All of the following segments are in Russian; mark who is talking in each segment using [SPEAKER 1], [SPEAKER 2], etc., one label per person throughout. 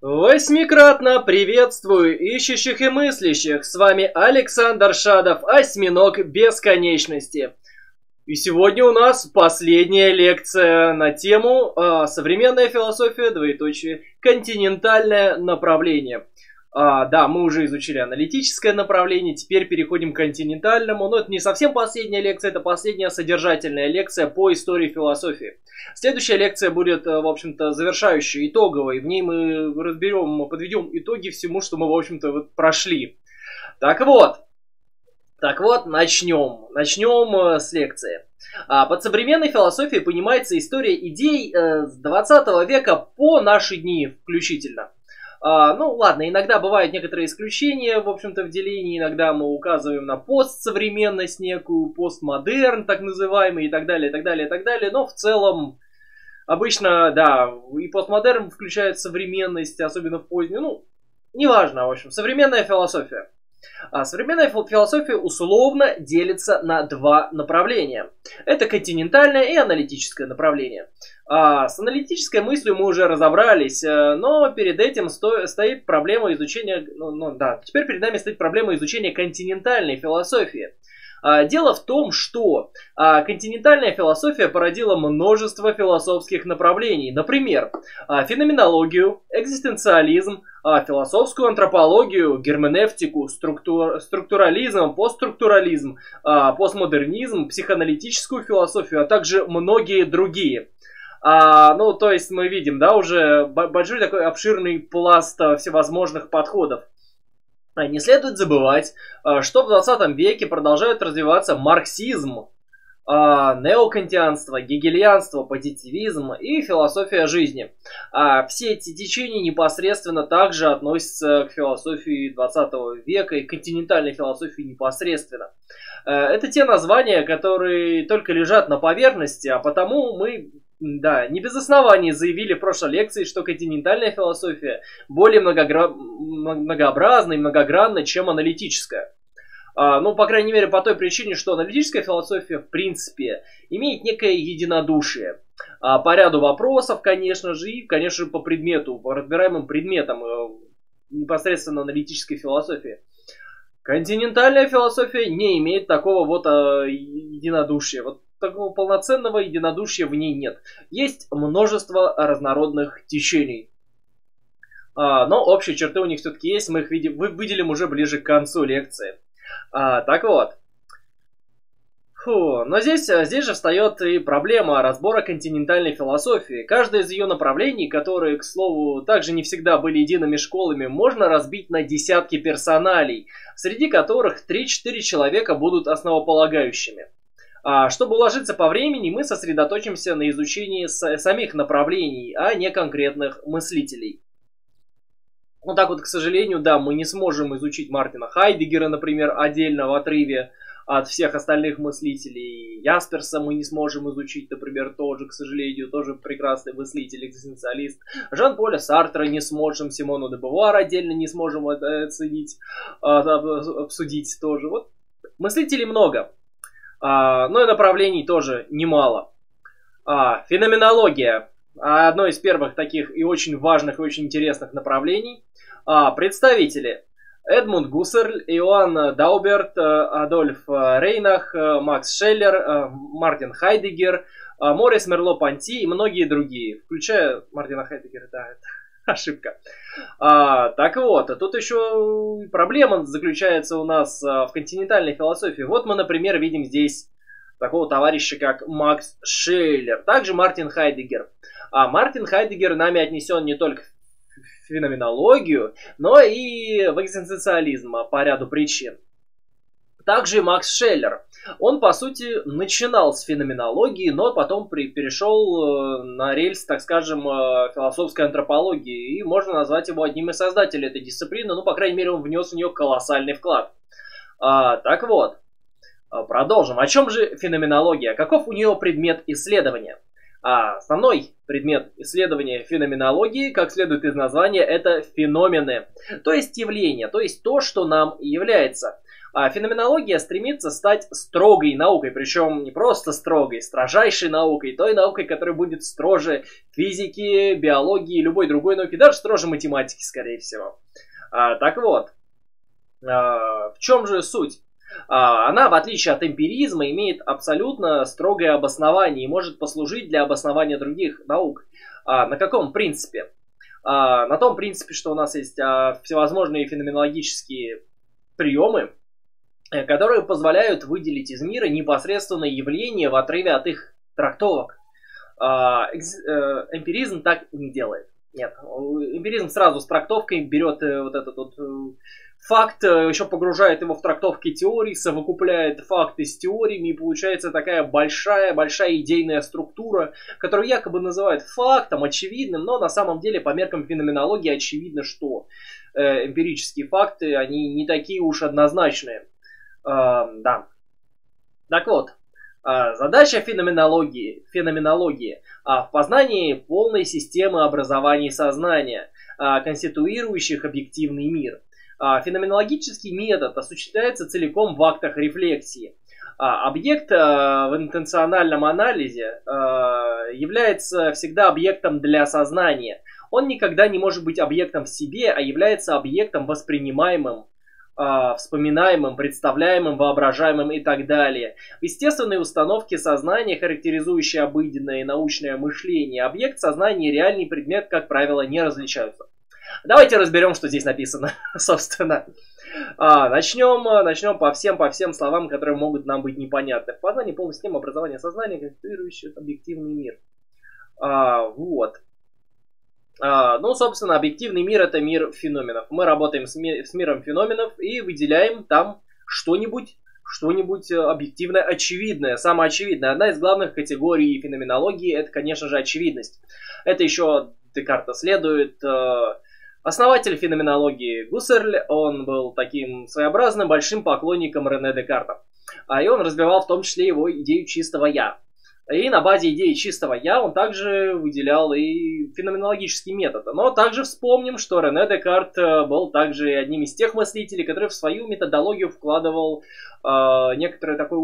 [SPEAKER 1] Восьмикратно приветствую ищущих и мыслящих. С вами Александр Шадов, осьминог бесконечности. И сегодня у нас последняя лекция на тему современная философия, двоеточие, континентальное направление. Да, мы уже изучили аналитическое направление, теперь переходим к континентальному, но это не совсем последняя лекция, это последняя содержательная лекция по истории философии. Следующая лекция будет, в общем-то, завершающей, итоговой, в ней мы подведем итоги всему, что мы, в общем-то, прошли. Так вот, начнем с лекции. Под современной философией понимается история идей с 20 века по наши дни включительно. Ну ладно, иногда бывают некоторые исключения, в общем-то, в делении. Иногда мы указываем на постсовременность некую, постмодерн, так называемый, и так далее, и так далее, и так далее. Но в целом, обычно, да, и постмодерн включает современность, особенно в позднюю, неважно, в общем, современная философия. Современная философия условно делится на два направления. Это континентальное и аналитическое направление. С аналитической мыслью мы уже разобрались, но перед этим стоит проблема изучения... теперь перед нами стоит проблема изучения континентальной философии. Дело в том, что континентальная философия породила множество философских направлений. Например, феноменологию, экзистенциализм, философскую антропологию, герменевтику, структурализм, постструктурализм, постмодернизм, психоаналитическую философию, а также многие другие. То есть мы видим, да, уже большой такой обширный пласт всевозможных подходов. Не следует забывать, что в 20 веке продолжают развиваться марксизм, неокантианство, гегельянство, позитивизм и философия жизни. Все эти течения непосредственно также относятся к философии 20 века и к континентальной философии непосредственно. Это те названия, которые только лежат на поверхности, а потому мы... Да, не без оснований заявили в прошлой лекции, что континентальная философия более многообразна и многогранна, чем аналитическая. По крайней мере, по той причине, что аналитическая философия, в принципе, имеет некое единодушие. По ряду вопросов, конечно же, и, конечно, по предмету, по разбираемым предметам непосредственно аналитической философии. Континентальная философия не имеет такого единодушия. Такого полноценного единодушия в ней нет. Есть множество разнородных течений. Но общие черты у них все-таки есть. Мы их выделим уже ближе к концу лекции. Так вот. Но здесь же встает и проблема разбора континентальной философии. Каждое из ее направлений, которые, к слову, также не всегда были едиными школами, можно разбить на десятки персоналей, среди которых 3-4 человека будут основополагающими. Чтобы уложиться по времени, мы сосредоточимся на изучении самих направлений, а не конкретных мыслителей. К сожалению, да, мы не сможем изучить Мартина Хайдеггера, например, отдельно в отрыве от всех остальных мыслителей. Ясперса мы не сможем изучить, например, тоже, к сожалению, тоже прекрасный мыслитель, экзистенциалист. Жан-Поля Сартра не сможем, Симону де Бувуар отдельно не сможем оценить, обсудить тоже. Мыслителей много. Но и направлений тоже немало. Феноменология. Одно из первых таких и очень важных, и очень интересных направлений. Представители. Эдмунд Гуссерль, Иоанн Дауберт, Адольф Рейнах, Макс Шеллер, Мартин Хайдеггер, Морис Мерло-Понти и многие другие. Включая Мартина Хайдеггера, да, это ошибка. Тут еще проблема заключается у нас в континентальной философии. Мы, например, видим здесь такого товарища, как Макс Шеллер. Также Мартин Хайдеггер. Мартин Хайдеггер нами отнесен не только в феноменологию, но и в экзистенциализм по ряду причин. Также и Макс Шеллер. Он, по сути, начинал с феноменологии, но потом перешел на рельс, так скажем, философской антропологии. И можно назвать его одним из создателей этой дисциплины. По крайней мере, он внес в нее колоссальный вклад. Продолжим. О чем же феноменология? Каков у нее предмет исследования? Основной предмет исследования феноменологии, как следует из названия, это феномены. То есть явления, то есть то, что нам является. Феноменология стремится стать строгой наукой, причем не просто строгой, строжайшей наукой, той наукой, которая будет строже физики, биологии, любой другой науки, даже строже математики, скорее всего. Так вот, в чем же суть? Она, в отличие от эмпиризма, имеет абсолютно строгое обоснование и может послужить для обоснования других наук. На каком принципе? На том принципе, что у нас есть всевозможные феноменологические приемы, которые позволяют выделить из мира непосредственное явление в отрыве от их трактовок. Эмпиризм так не делает. Нет, эмпиризм сразу с трактовкой берет вот этот вот факт, еще погружает его в трактовки теорий, совокупляет факты с теориями, и получается такая большая идейная структура, которую якобы называют фактом, очевидным, но на самом деле по меркам феноменологии очевидно, что эмпирические факты, они не такие уж однозначные. Да. Так вот, задача феноменологии в познании полной системы образований сознания, конституирующих объективный мир. Феноменологический метод осуществляется целиком в актах рефлексии. Объект в интенциональном анализе является всегда объектом для сознания. Он никогда не может быть объектом в себе, а является объектом воспринимаемым, вспоминаемым, представляемым, воображаемым и так далее. В естественной установке сознания, характеризующей обыденное и научное мышление, объект сознания и реальный предмет, как правило, не различаются. Давайте разберем, что здесь написано, собственно. Начнем по всем словам, которые могут нам быть непонятны. В познании полной системы образования сознания, конституирующих объективный мир. Вот. Ну, собственно, объективный мир — это мир феноменов. Мы работаем с миром феноменов и выделяем там что-нибудь объективно очевидное, самое очевидное. Одна из главных категорий феноменологии — это, конечно же, очевидность. Это еще Декарта следует. Основатель феноменологии Гуссерль, он был таким своеобразным большим поклонником Рене Декарта. И он развивал в том числе его идею чистого «я». И на базе идеи чистого «я» он также выделял и феноменологический метод. Но также вспомним, что Рене Декарт был также одним из тех мыслителей, который в свою методологию вкладывал некоторое такое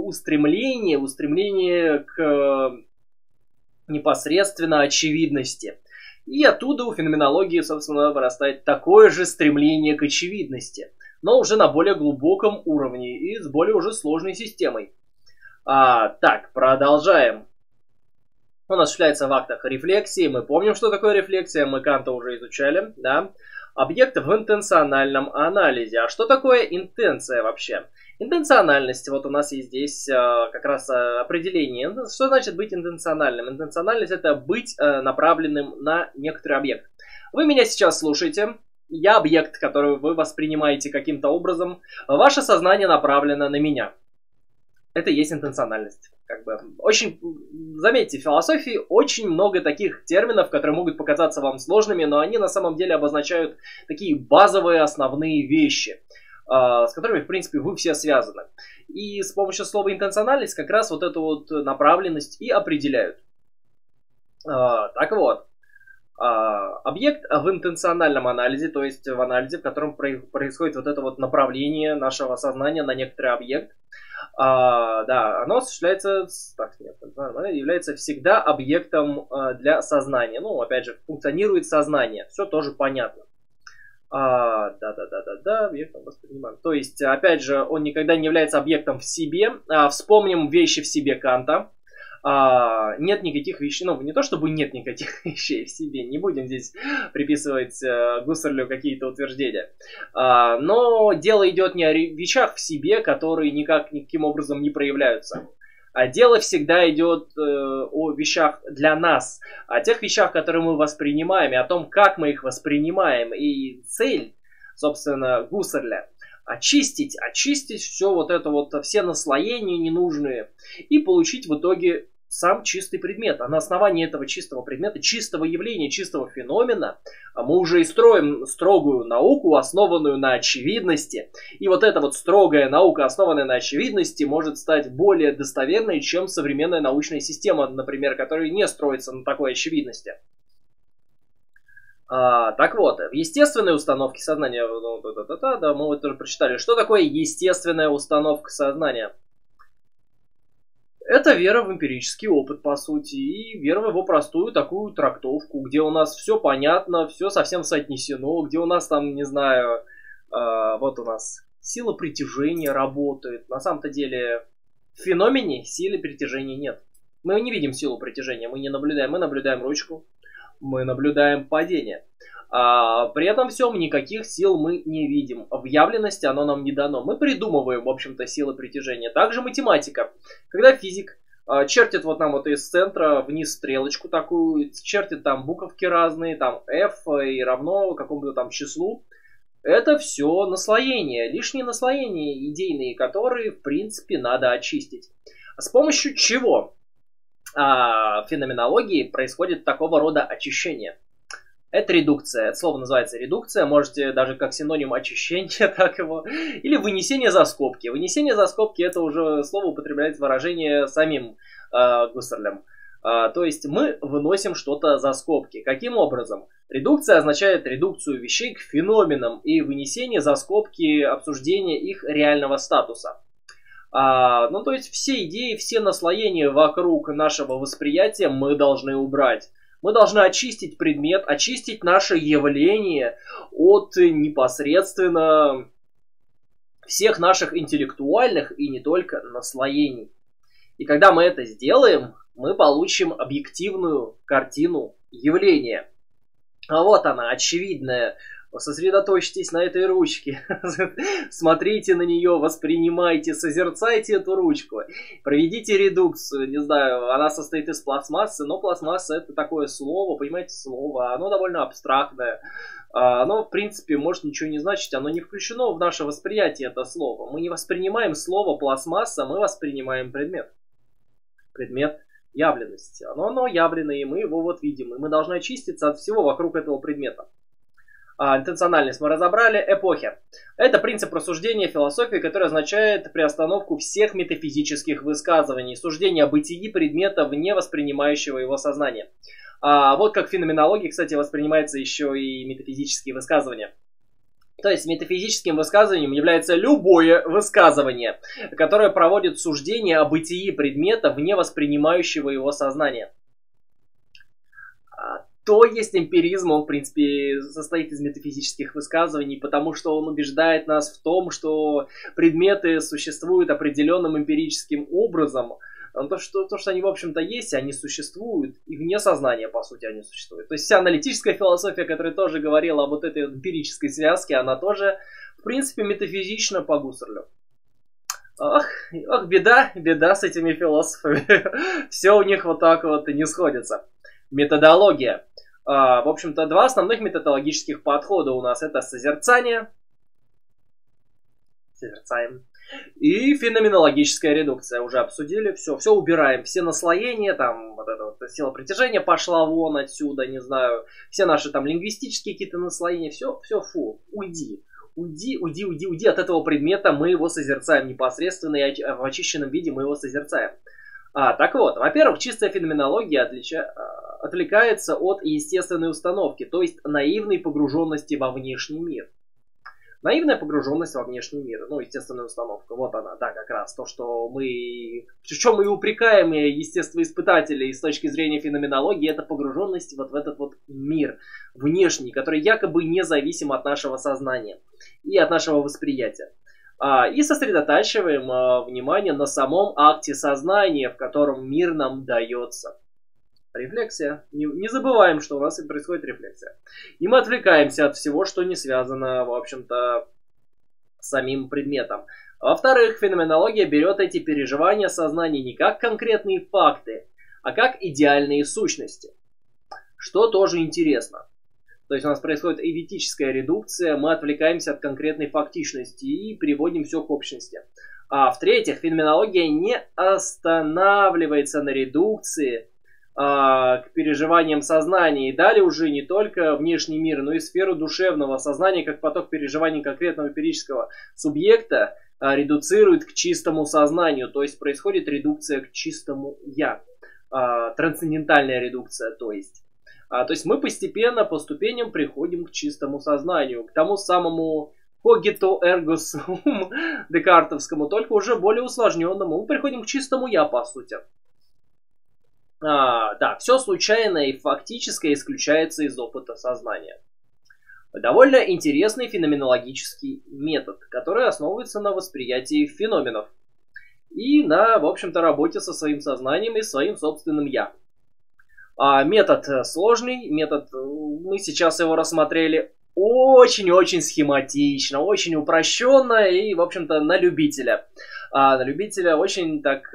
[SPEAKER 1] устремление к непосредственно очевидности. И оттуда у феноменологии, собственно, вырастает такое же стремление к очевидности, но уже на более глубоком уровне и с более уже сложной системой. Так, продолжаем. Он осуществляется в актах рефлексии. Мы помним, что такое рефлексия, мы Канта уже изучали, да. Объект в интенциональном анализе. А что такое интенция вообще? Интенциональность, вот у нас есть здесь как раз определение. Что значит быть интенциональным? Интенциональность — это быть направленным на некоторый объект. Вы меня сейчас слушаете. Я объект, который вы воспринимаете каким-то образом. Ваше сознание направлено на меня. Это и есть интенциональность. Заметьте, в философии очень много таких терминов, которые могут показаться вам сложными, но они на самом деле обозначают такие базовые основные вещи, с которыми, в принципе, вы все связаны. И с помощью слова интенциональность как раз вот эту вот направленность и определяют. Так вот, объект в интенциональном анализе, то есть в анализе, в котором происходит вот это вот направление нашего сознания на некоторый объект, оно осуществляется, является всегда объектом для сознания. Ну, опять же, функционирует сознание. Все тоже понятно. Объектом воспринимаем. То есть, опять же, он никогда не является объектом в себе. Вспомним вещи в себе Канта. Нет никаких вещей, не то чтобы нет никаких вещей в себе, не будем здесь приписывать Гуссерлю какие-то утверждения, но дело идет не о вещах в себе, которые никаким образом не проявляются, а дело всегда идет о вещах для нас, о тех вещах, которые мы воспринимаем, и о том, как мы их воспринимаем, и цель, собственно, Гуссерля — очистить все вот это вот, все наслоения ненужные и получить в итоге сам чистый предмет. А на основании этого чистого предмета, чистого явления, чистого феномена мы уже и строим строгую науку, основанную на очевидности. И вот эта вот строгая наука, основанная на очевидности, может стать более достоверной, чем современная научная система, например, которая не строится на такой очевидности. Так вот, в естественной установке сознания, да, мы вот тоже прочитали, что такое естественная установка сознания? Это вера в эмпирический опыт, по сути, и вера в его простую такую трактовку, где у нас все понятно, все совсем соотнесено, где у нас там, не знаю, вот у нас сила притяжения работает. На самом-то деле в феномене силы притяжения нет. Мы не видим силу притяжения, мы не наблюдаем, мы наблюдаем ручку, мы наблюдаем падение. При этом всем никаких сил мы не видим. В явленности оно нам не дано. Мы придумываем, в общем-то, силы притяжения. Также математика. Когда физик чертит вот нам вот из центра вниз стрелочку такую, чертит там буковки разные, там f и равно какому-то там числу. Это все наслоения, лишние наслоения идейные, которые, в принципе, надо очистить. С помощью чего в феноменологии происходит такого рода очищение? Это редукция. Это слово называется редукция. Можете даже как синоним очищения, так его. Или вынесение за скобки. Вынесение за скобки — это уже слово употребляется выражение самим Гуссерлем. То есть мы выносим что-то за скобки. Каким образом? Редукция означает редукцию вещей к феноменам и вынесение за скобки обсуждения их реального статуса. Ну, то есть все идеи, все наслоения вокруг нашего восприятия мы должны убрать. Мы должны очистить предмет, очистить наше явление от непосредственно всех наших интеллектуальных и не только наслоений. И когда мы это сделаем, мы получим объективную картину явления. А вот она, очевидная. Сосредоточьтесь на этой ручке. Смотрите на нее, воспринимайте, созерцайте эту ручку. Проведите редукцию. Не знаю, она состоит из пластмассы, но пластмасса — это такое слово, понимаете, слово. Оно довольно абстрактное. Оно, в принципе, может ничего не значить. Оно не включено в наше восприятие, это слово. Мы не воспринимаем слово пластмасса, мы воспринимаем предмет. Предмет явленности. Оно явленное, и мы его вот видим. И мы должны очиститься от всего вокруг этого предмета. Интенциональность мы разобрали. Эпохи. Это принцип рассуждения философии, который означает приостановку всех метафизических высказываний, суждения о бытии предмета вне воспринимающего его сознания. Вот как в феноменологии, кстати, воспринимается еще и метафизические высказывания. То есть метафизическим высказыванием является любое высказывание, которое проводит суждение о бытии предмета вне воспринимающего его сознания. То есть эмпиризм, он, в принципе, состоит из метафизических высказываний, потому что он убеждает нас в том, что предметы существуют определенным эмпирическим образом. То, что они, в общем-то, есть, они существуют, и вне сознания, по сути, они существуют. То есть вся аналитическая философия, которая тоже говорила об вот этой эмпирической связке, она тоже, в принципе, метафизична по Гуссерлю. Ох, беда с этими философами. Все у них вот так вот и не сходится. Методология. В общем-то, два основных методологических подхода у нас. Это созерцание. Созерцаем. И феноменологическая редукция. Уже обсудили. Все убираем. Все наслоения. Там вот эта вот сила притяжения пошла вон отсюда. Не знаю. Все наши там лингвистические какие-то наслоения. Все, фу. Уйди. Уйди от этого предмета. Мы его созерцаем непосредственно. И в очищенном виде мы его созерцаем. Так вот, во-первых, чистая феноменология отвлекается от естественной установки, то есть наивной погруженности во внешний мир. Наивная погруженность во внешний мир, естественная установка, вот она, да, как раз то, что мы, в чем мы упрекаем естествоиспытателей с точки зрения феноменологии, это погруженность вот в этот вот мир внешний, который якобы независим от нашего сознания и от нашего восприятия. И сосредотачиваем внимание на самом акте сознания, в котором мир нам дается. Рефлексия. Не забываем, что у нас и происходит рефлексия. И мы отвлекаемся от всего, что не связано, в общем-то, с самим предметом. Во-вторых, феноменология берет эти переживания сознания не как конкретные факты, а как идеальные сущности. Что тоже интересно. То есть у нас происходит эдетическая редукция, мы отвлекаемся от конкретной фактичности и переводим все к общности. В-третьих, феноменология не останавливается на редукции к переживаниям сознания. И далее уже не только внешний мир, но и сферу душевного сознания, как поток переживаний конкретного эмпирического субъекта, редуцирует к чистому сознанию. То есть происходит редукция к чистому «я». Трансцендентальная редукция, то есть. То есть мы постепенно, по ступеням приходим к чистому сознанию, к тому самому cogito ergo sum декартовскому, только уже более усложненному. Мы приходим к чистому я, по сути. Да, все случайное и фактическое исключается из опыта сознания. Довольно интересный феноменологический метод, который основывается на восприятии феноменов и на, в общем-то, работе со своим сознанием и своим собственным я. Метод сложный, мы сейчас его рассмотрели очень-очень схематично, очень упрощенно и, в общем-то, на любителя. На любителя очень так...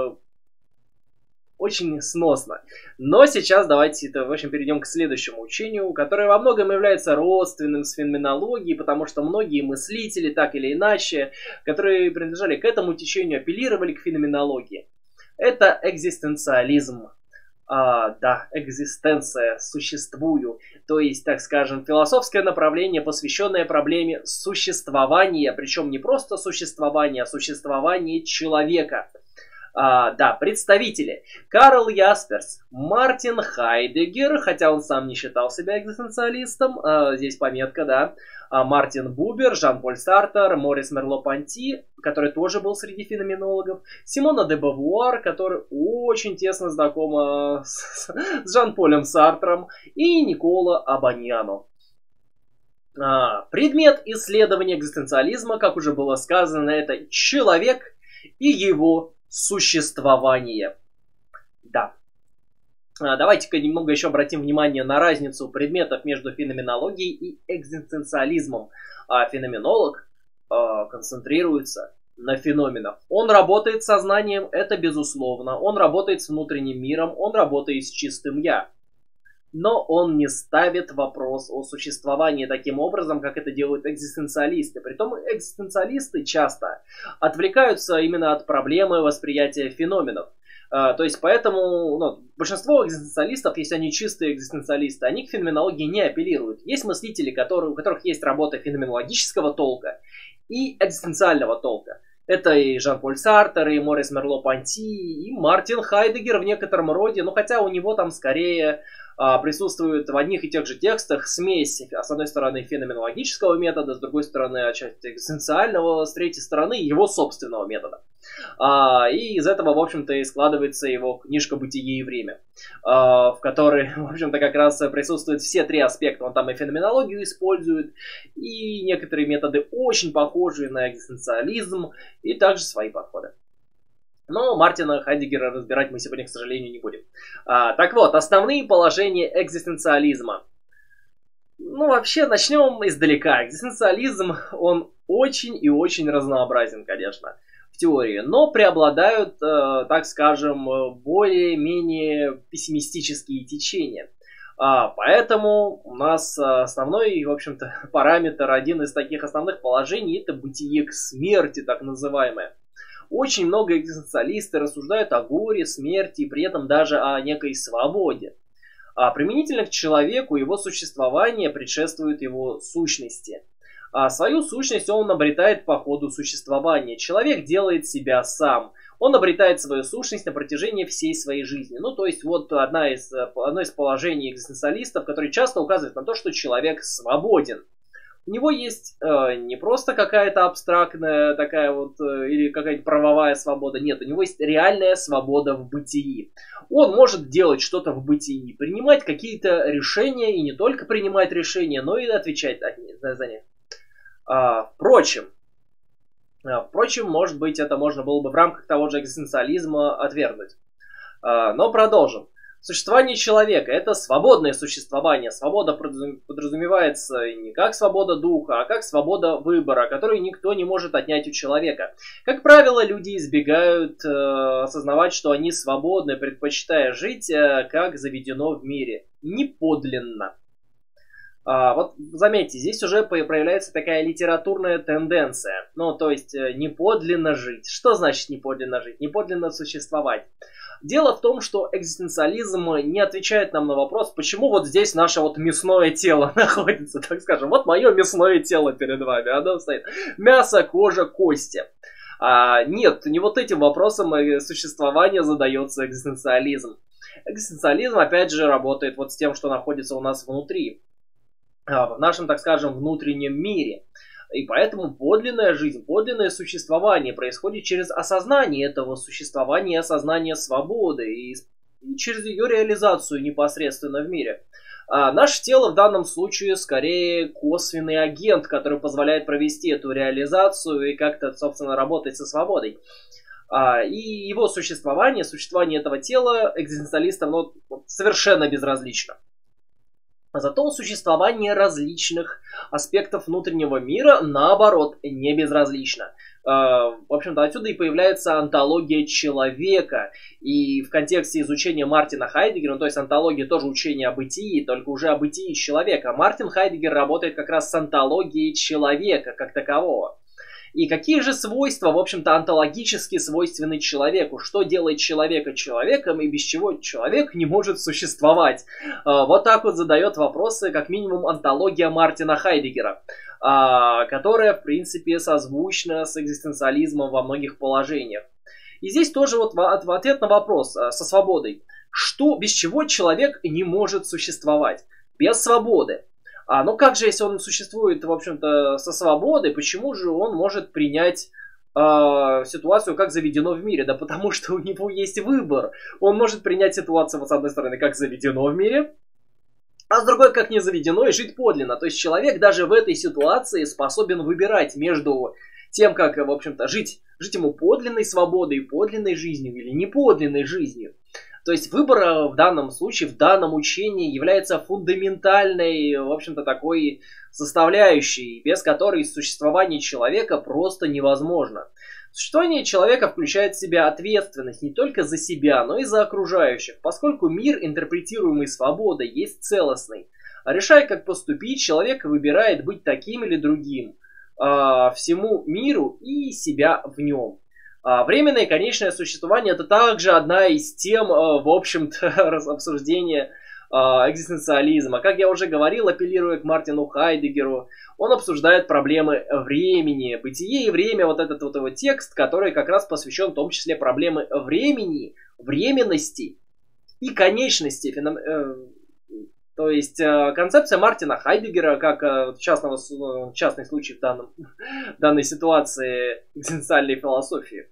[SPEAKER 1] очень сносно. Но сейчас давайте, в общем, перейдем к следующему учению, которое во многом является родственным с феноменологией, потому что многие мыслители, так или иначе, которые принадлежали к этому течению, апеллировали к феноменологии. Это экзистенциализм. Да, экзистенция, существую. То есть, так скажем, философское направление, посвященное проблеме существования, причем не просто существования, а существования человека. Да, представители. Карл Ясперс, Мартин Хайдеггер, хотя он сам не считал себя экзистенциалистом, здесь пометка, да. Мартин Бубер, Жан-Поль Сартр, Морис Мерло-Понти, который тоже был среди феноменологов, Симона де Бавуар, который очень тесно знакома с Жан-Полем Сартром, и Никола Абаньяно. Предмет исследования экзистенциализма, как уже было сказано, это человек и его существование. Да. Давайте-ка немного еще обратим внимание на разницу предметов между феноменологией и экзистенциализмом. Феноменолог концентрируется на феноменах. Он работает с сознанием, это безусловно. Он работает с внутренним миром, он работает с чистым я. Но он не ставит вопрос о существовании таким образом, как это делают экзистенциалисты. Притом экзистенциалисты часто отвлекаются именно от проблемы восприятия феноменов. То есть поэтому большинство экзистенциалистов, если они чистые экзистенциалисты, они к феноменологии не апеллируют. Есть мыслители, у которых есть работа феноменологического толка и экзистенциального толка. Это и Жан-Поль Сартр, и Морис Мерло-Понти, и Мартин Хайдеггер в некотором роде, но хотя у него там скорее присутствует в одних и тех же текстах смесь, с одной стороны, феноменологического метода, с другой стороны, отчасти экзистенциального, с третьей стороны, его собственного метода. И из этого, в общем-то, и складывается его книжка «Бытие и время», в которой, в общем-то, как раз присутствуют все три аспекта. Он там и феноменологию использует, и некоторые методы очень похожие на экзистенциализм, и также свои подходы. Но Мартина Хайдеггера разбирать мы сегодня, к сожалению, не будем. Так вот, основные положения экзистенциализма. Вообще, начнем издалека. Экзистенциализм, он очень и очень разнообразен, конечно, в теории. Но преобладают, так скажем, более-менее пессимистические течения. Поэтому у нас основной, в общем-то, параметр, один из таких основных положений, это бытие к смерти, так называемое. Очень много экзистенциалисты рассуждают о горе, смерти и при этом даже о некой свободе. Применительно к человеку его существование предшествует его сущности. Свою сущность он обретает по ходу существования. Человек делает себя сам. Он обретает свою сущность на протяжении всей своей жизни. То есть вот одно из положений экзистенциалистов, которые часто указывают на то, что человек свободен. У него есть не просто какая-то абстрактная такая вот или какая-то правовая свобода. Нет, у него есть реальная свобода в бытии. Он может делать что-то в бытии, принимать какие-то решения, и не только принимать решения, но и отвечать за них. Впрочем, может быть, это можно было бы в рамках того же экзистенциализма отвергнуть. Но продолжим. Существование человека – это свободное существование. Свобода подразумевается не как свобода духа, а как свобода выбора, которую никто не может отнять у человека. Как правило, люди избегают осознавать, что они свободны, предпочитая жить, как заведено в мире. Неподлинно. Вот заметьте, здесь уже проявляется такая литературная тенденция. То есть, неподлинно жить. Что значит неподлинно жить? Неподлинно существовать. Дело в том, что экзистенциализм не отвечает нам на вопрос, почему вот здесь наше вот мясное тело находится, так скажем. Вот мое мясное тело перед вами, оно стоит. Мясо, кожа, кости. Нет, не вот этим вопросом существования задается экзистенциализм. Экзистенциализм, опять же, работает вот с тем, что находится у нас внутри, в нашем, так скажем, внутреннем мире. И поэтому подлинная жизнь, подлинное существование происходит через осознание этого существования, осознание свободы и через ее реализацию непосредственно в мире. Наше тело в данном случае скорее косвенный агент, который позволяет провести эту реализацию и как-то, собственно, работать со свободой. И его существование этого тела экзистенциалистам совершенно безразлично. Зато существование различных аспектов внутреннего мира, наоборот, не безразлично. В общем-то, отсюда и появляется онтология человека. И в контексте изучения Мартина Хайдеггера, то есть онтология тоже учение о бытии, только уже о бытии человека. Мартин Хайдеггер работает как раз с онтологией человека как такового. И какие же свойства, в общем-то, онтологически свойственны человеку? Что делает человека человеком и без чего человек не может существовать? Вот так вот задает вопросы, как минимум, онтология Мартина Хайдеггера, которая, в принципе, созвучна с экзистенциализмом во многих положениях. И здесь тоже вот в ответ на вопрос со свободой. Что, без чего человек не может существовать? Без свободы. Но как же, если он существует, в общем-то, со свободой, почему же он может принять ситуацию, как заведено в мире? Да потому что у него есть выбор. Он может принять ситуацию, вот с одной стороны, как заведено в мире, а с другой, как не заведено, и жить подлинно. То есть человек даже в этой ситуации способен выбирать между тем, как, в общем-то, жить ему подлинной свободой, подлинной жизнью или неподлинной жизнью. То есть выбор в данном случае, в данном учении является фундаментальной, в общем-то, такой составляющей, без которой существование человека просто невозможно. Существование человека включает в себя ответственность не только за себя, но и за окружающих, поскольку мир, интерпретируемый свободой, есть целостный. А решая, как поступить, человек выбирает быть таким или другим всему миру и себя в нем. Временное и конечное существование — это также одна из тем, в общем-то, обсуждения экзистенциализма. Как я уже говорил, апеллируя к Мартину Хайдеггеру, он обсуждает проблемы времени, бытие и время, вот этот вот его текст, который как раз посвящен в том числе проблемы времени, временности и конечности. То есть концепция Мартина Хайдеггера, как частный случай в данной ситуации экзистенциальной философии,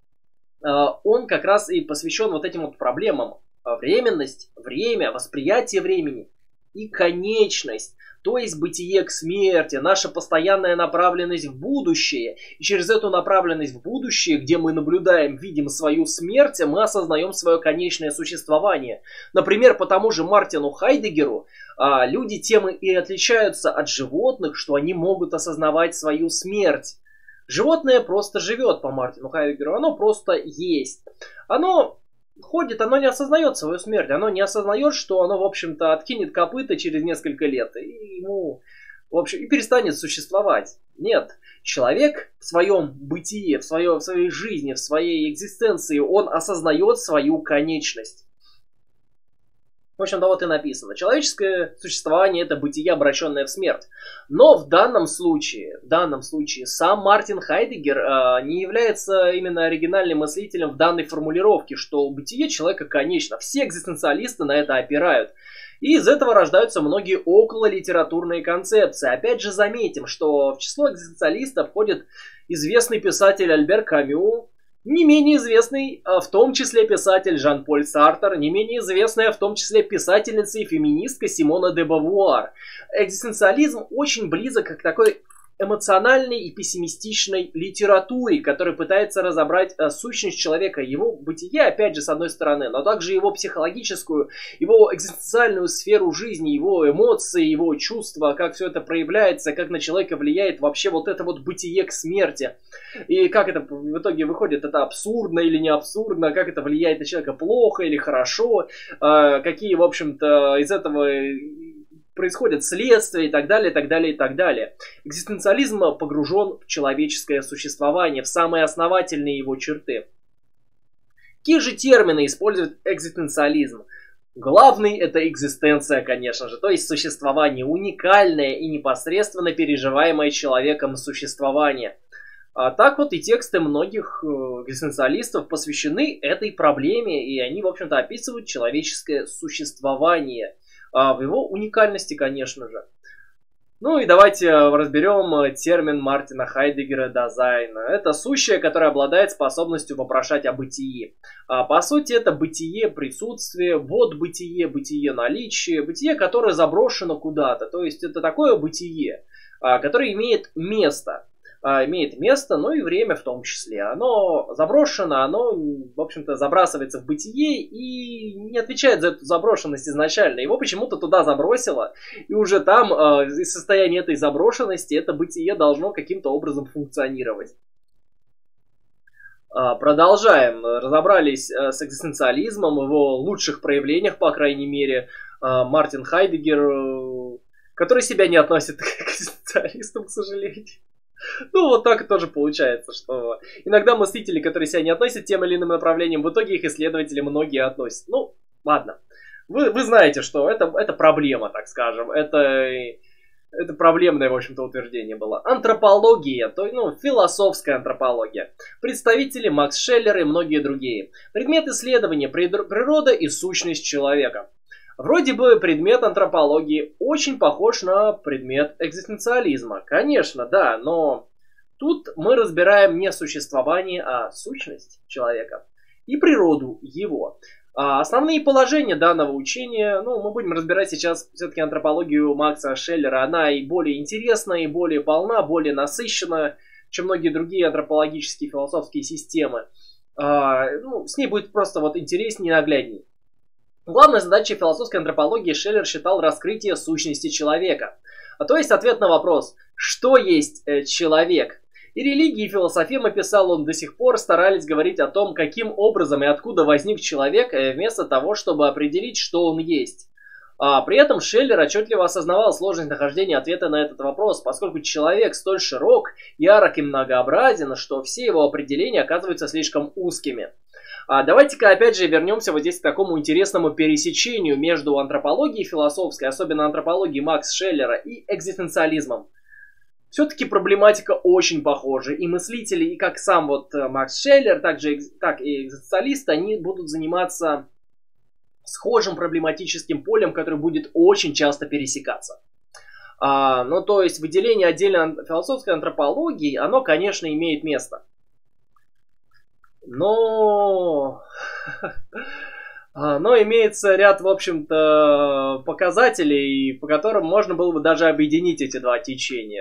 [SPEAKER 1] он как раз и посвящен вот этим вот проблемам. Временность, время, восприятие времени и конечность, то есть бытие к смерти, наша постоянная направленность в будущее. И через эту направленность в будущее, где мы наблюдаем, видим свою смерть, мы осознаем свое конечное существование. Например, по тому же Мартину Хайдеггеру люди тем и отличаются от животных, что они могут осознавать свою смерть. Животное просто живет, по Мартину Хайдеггеру, оно просто есть. Оно ходит, оно не осознает свою смерть, оно не осознает, что оно, в общем-то, откинет копыта через несколько лет и ему, в общем, и перестанет существовать. Нет, человек в своем бытие, в своей жизни, в своей экзистенции, он осознает свою конечность. В общем-то, вот и написано. Человеческое существование — это бытие, обращенное в смерть. Но в данном случае сам Мартин Хайдеггер не является именно оригинальным мыслителем в данной формулировке, что бытие человека конечно. Все экзистенциалисты на это опирают. И из этого рождаются многие окололитературные концепции. Опять же заметим, что в число экзистенциалистов входит известный писатель Альбер Камю, не менее известный, в том числе писатель Жан-Поль Сартр, не менее известная, в том числе писательница и феминистка Симона де Бавуар. Экзистенциализм очень близок к такой эмоциональной и пессимистичной литературе, которая пытается разобрать сущность человека, его бытие, опять же, с одной стороны, но также его психологическую, его экзистенциальную сферу жизни, его эмоции, его чувства, как все это проявляется, как на человека влияет вообще вот это вот бытие к смерти. И как это в итоге выходит, это абсурдно или не абсурдно, как это влияет на человека плохо или хорошо, какие, в общем-то, из этого происходят следствия и так далее, и так далее, и так далее. Экзистенциализм погружен в человеческое существование, в самые основательные его черты. Какие же термины использует экзистенциализм? Главный — это экзистенция, конечно же, то есть существование, уникальное и непосредственно переживаемое человеком существование. А так вот и тексты многих экзистенциалистов посвящены этой проблеме, и они, в общем-то, описывают человеческое существование в его уникальности, конечно же. Ну и давайте разберем термин Мартина Хайдеггера «Дазайн». Это сущее, которое обладает способностью вопрошать о бытии. По сути, это бытие, присутствие, вот бытие, бытие наличие, бытие, которое заброшено куда-то. То есть это такое бытие, которое имеет место. Имеет место, но и время в том числе. Оно заброшено, оно, в общем-то, забрасывается в бытие и не отвечает за эту заброшенность изначально. Его почему-то туда забросило, и уже там, из состояния этой заброшенности, это бытие должно каким-то образом функционировать. Продолжаем. Разобрались с экзистенциализмом, его лучших проявлениях, по крайней мере. Мартин Хайдеггер, который себя не относит к экзистенциалистам, к сожалению. Ну, вот так тоже получается, что иногда мыслители, которые себя не относят к тем или иным направлениям, в итоге их исследователи многие относят. Ну, ладно. Вы знаете, что это проблема, так скажем. Это проблемное, в общем-то, утверждение было. Антропология, философская антропология. Представители Макс Шеллер и многие другие. Предмет исследования – природа и сущность человека. Вроде бы предмет антропологии очень похож на предмет экзистенциализма. Конечно, да, но тут мы разбираем не существование, а сущность человека и природу его. Основные положения данного учения, мы будем разбирать сейчас все-таки антропологию Макса Шеллера. Она и более интересна, и более полна, более насыщена, чем многие другие антропологические философские системы. С ней будет просто интереснее и нагляднее. Главной задачей философской антропологии Шеллер считал раскрытие сущности человека. То есть ответ на вопрос, что есть человек. И религии, и философемы, писал он, до сих пор старались говорить о том, каким образом и откуда возник человек, вместо того, чтобы определить, что он есть. При этом Шеллер отчетливо осознавал сложность нахождения ответа на этот вопрос, поскольку человек столь широк, ярок и многообразен, что все его определения оказываются слишком узкими. Давайте-ка опять же вернемся здесь к такому интересному пересечению между антропологией философской, особенно антропологией Макса Шеллера, и экзистенциализмом. Все-таки проблематика очень похожа, и мыслители, и как сам Макс Шеллер, так и экзистенциалисты, они будут заниматься схожим проблематическим полем, который будет очень часто пересекаться. То есть выделение отдельно философской антропологии, оно, конечно, имеет место. Но имеется ряд, в общем-то, показателей, по которым можно было бы даже объединить эти два течения.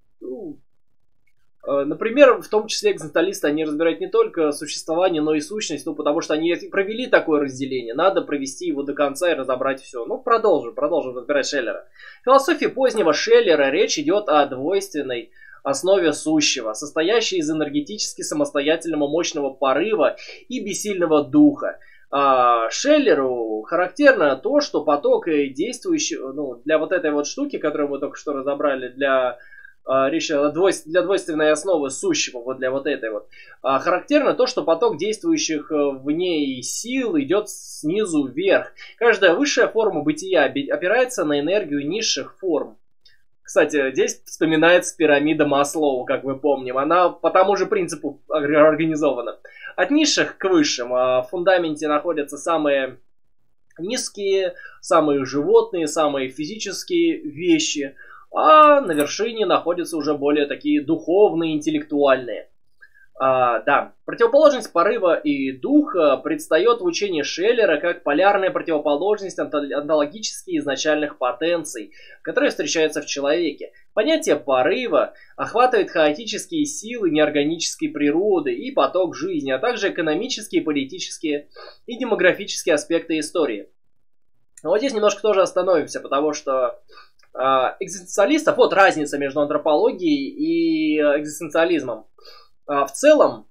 [SPEAKER 1] Например, в том числе экзистенциалисты, они разбирают не только существование, но и сущность, потому что они провели такое разделение. Надо провести его до конца и разобрать все. Продолжим разбирать Шеллера. В философии позднего Шеллера речь идет о двойственной основе сущего, состоящей из энергетически самостоятельного мощного порыва и бессильного духа. Шеллеру характерно то, что поток действующий, для этой штуки, которую мы только что разобрали, для двойственной основы сущего, для этой характерно то, что поток действующих в ней сил идет снизу вверх. Каждая высшая форма бытия опирается на энергию низших форм. Кстати, здесь вспоминается пирамида Маслоу, как мы помним. Она по тому же принципу организована. От низших к высшим в фундаменте находятся самые низкие, самые животные, самые физические вещи. А на вершине находятся уже более такие духовные, интеллектуальные. Противоположность порыва и духа предстает в учении Шеллера как полярная противоположность онтологически изначальных потенций, которые встречаются в человеке. Понятие порыва охватывает хаотические силы неорганической природы и поток жизни, а также экономические, политические и демографические аспекты истории. Но здесь немножко тоже остановимся, потому что экзистенциалистов, разница между антропологией и экзистенциализмом. В целом,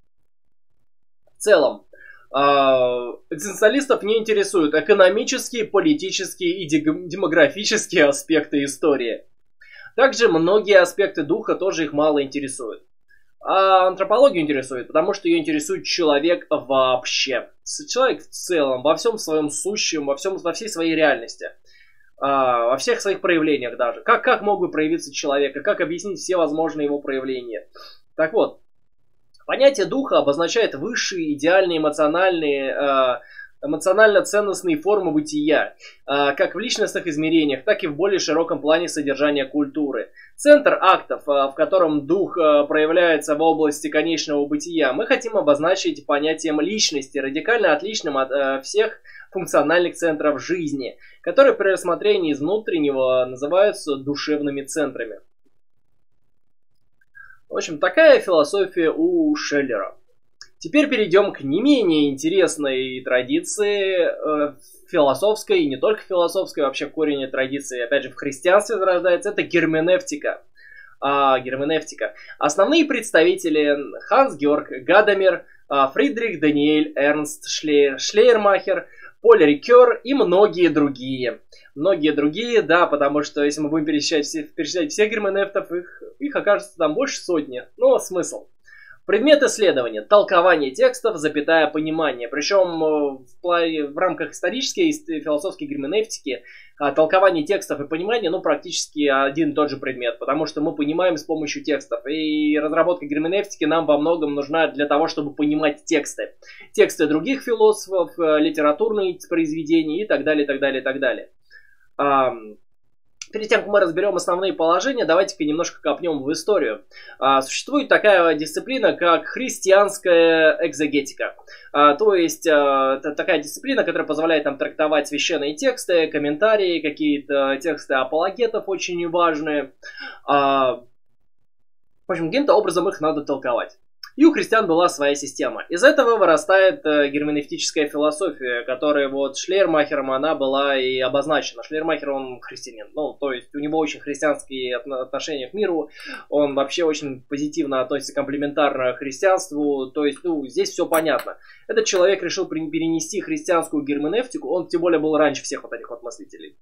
[SPEAKER 1] экзистенциалистов не интересуют экономические, политические и демографические аспекты истории. Также многие аспекты духа тоже их мало интересуют. А антропологию интересует, потому что ее интересует человек вообще. Человек в целом, во всем своем сущем, во всей своей реальности. Во всех своих проявлениях даже. Как мог бы проявиться человек, как объяснить все возможные его проявления. Так вот, Понятие духа обозначает высшие, идеальные, эмоционально-ценностные формы бытия, как в личностных измерениях, так и в более широком плане содержания культуры. Центр актов, в котором дух проявляется в области конечного бытия, мы хотим обозначить понятием личности, радикально отличным от всех функциональных центров жизни, которые при рассмотрении из внутреннего называются душевными центрами. В общем, такая философия у Шеллера. Теперь перейдем к не менее интересной традиции философской, и не только философской, вообще корень традиции, опять же, в христианстве зарождается, это герменевтика. Основные представители Ханс-Георг Гадамер, Фридрих Даниэль Эрнст Шлейермахер, Поль Рикер и многие другие. Многие другие, да, потому что если мы будем перечислять всех герменевтов, их окажется там больше сотни. Но смысл. Предмет исследования. Толкование текстов, запятая понимание. Причем в рамках исторической и философской герменевтики толкование текстов и понимание, практически один и тот же предмет. Потому что мы понимаем с помощью текстов. И разработка герменевтики нам во многом нужна для того, чтобы понимать тексты. Тексты других философов, литературные произведения и так далее, так далее, так далее. Перед тем, как мы разберем основные положения, давайте-ка немножко копнем в историю. Существует такая дисциплина, как христианская экзегетика. То есть, это такая дисциплина, которая позволяет нам трактовать священные тексты, комментарии, какие-то тексты апологетов очень важные. В общем, каким-то образом их надо толковать. И у христиан была своя система. Из этого вырастает герменевтическая философия, которая Шлейермахером она была и обозначена. Шлейермахер, он христианин. То есть у него очень христианские отношения к миру. Он вообще очень позитивно относится комплементарно к христианству. То есть, здесь все понятно. Этот человек решил перенести христианскую герменевтику. Он, тем более, был раньше всех этих мыслителей.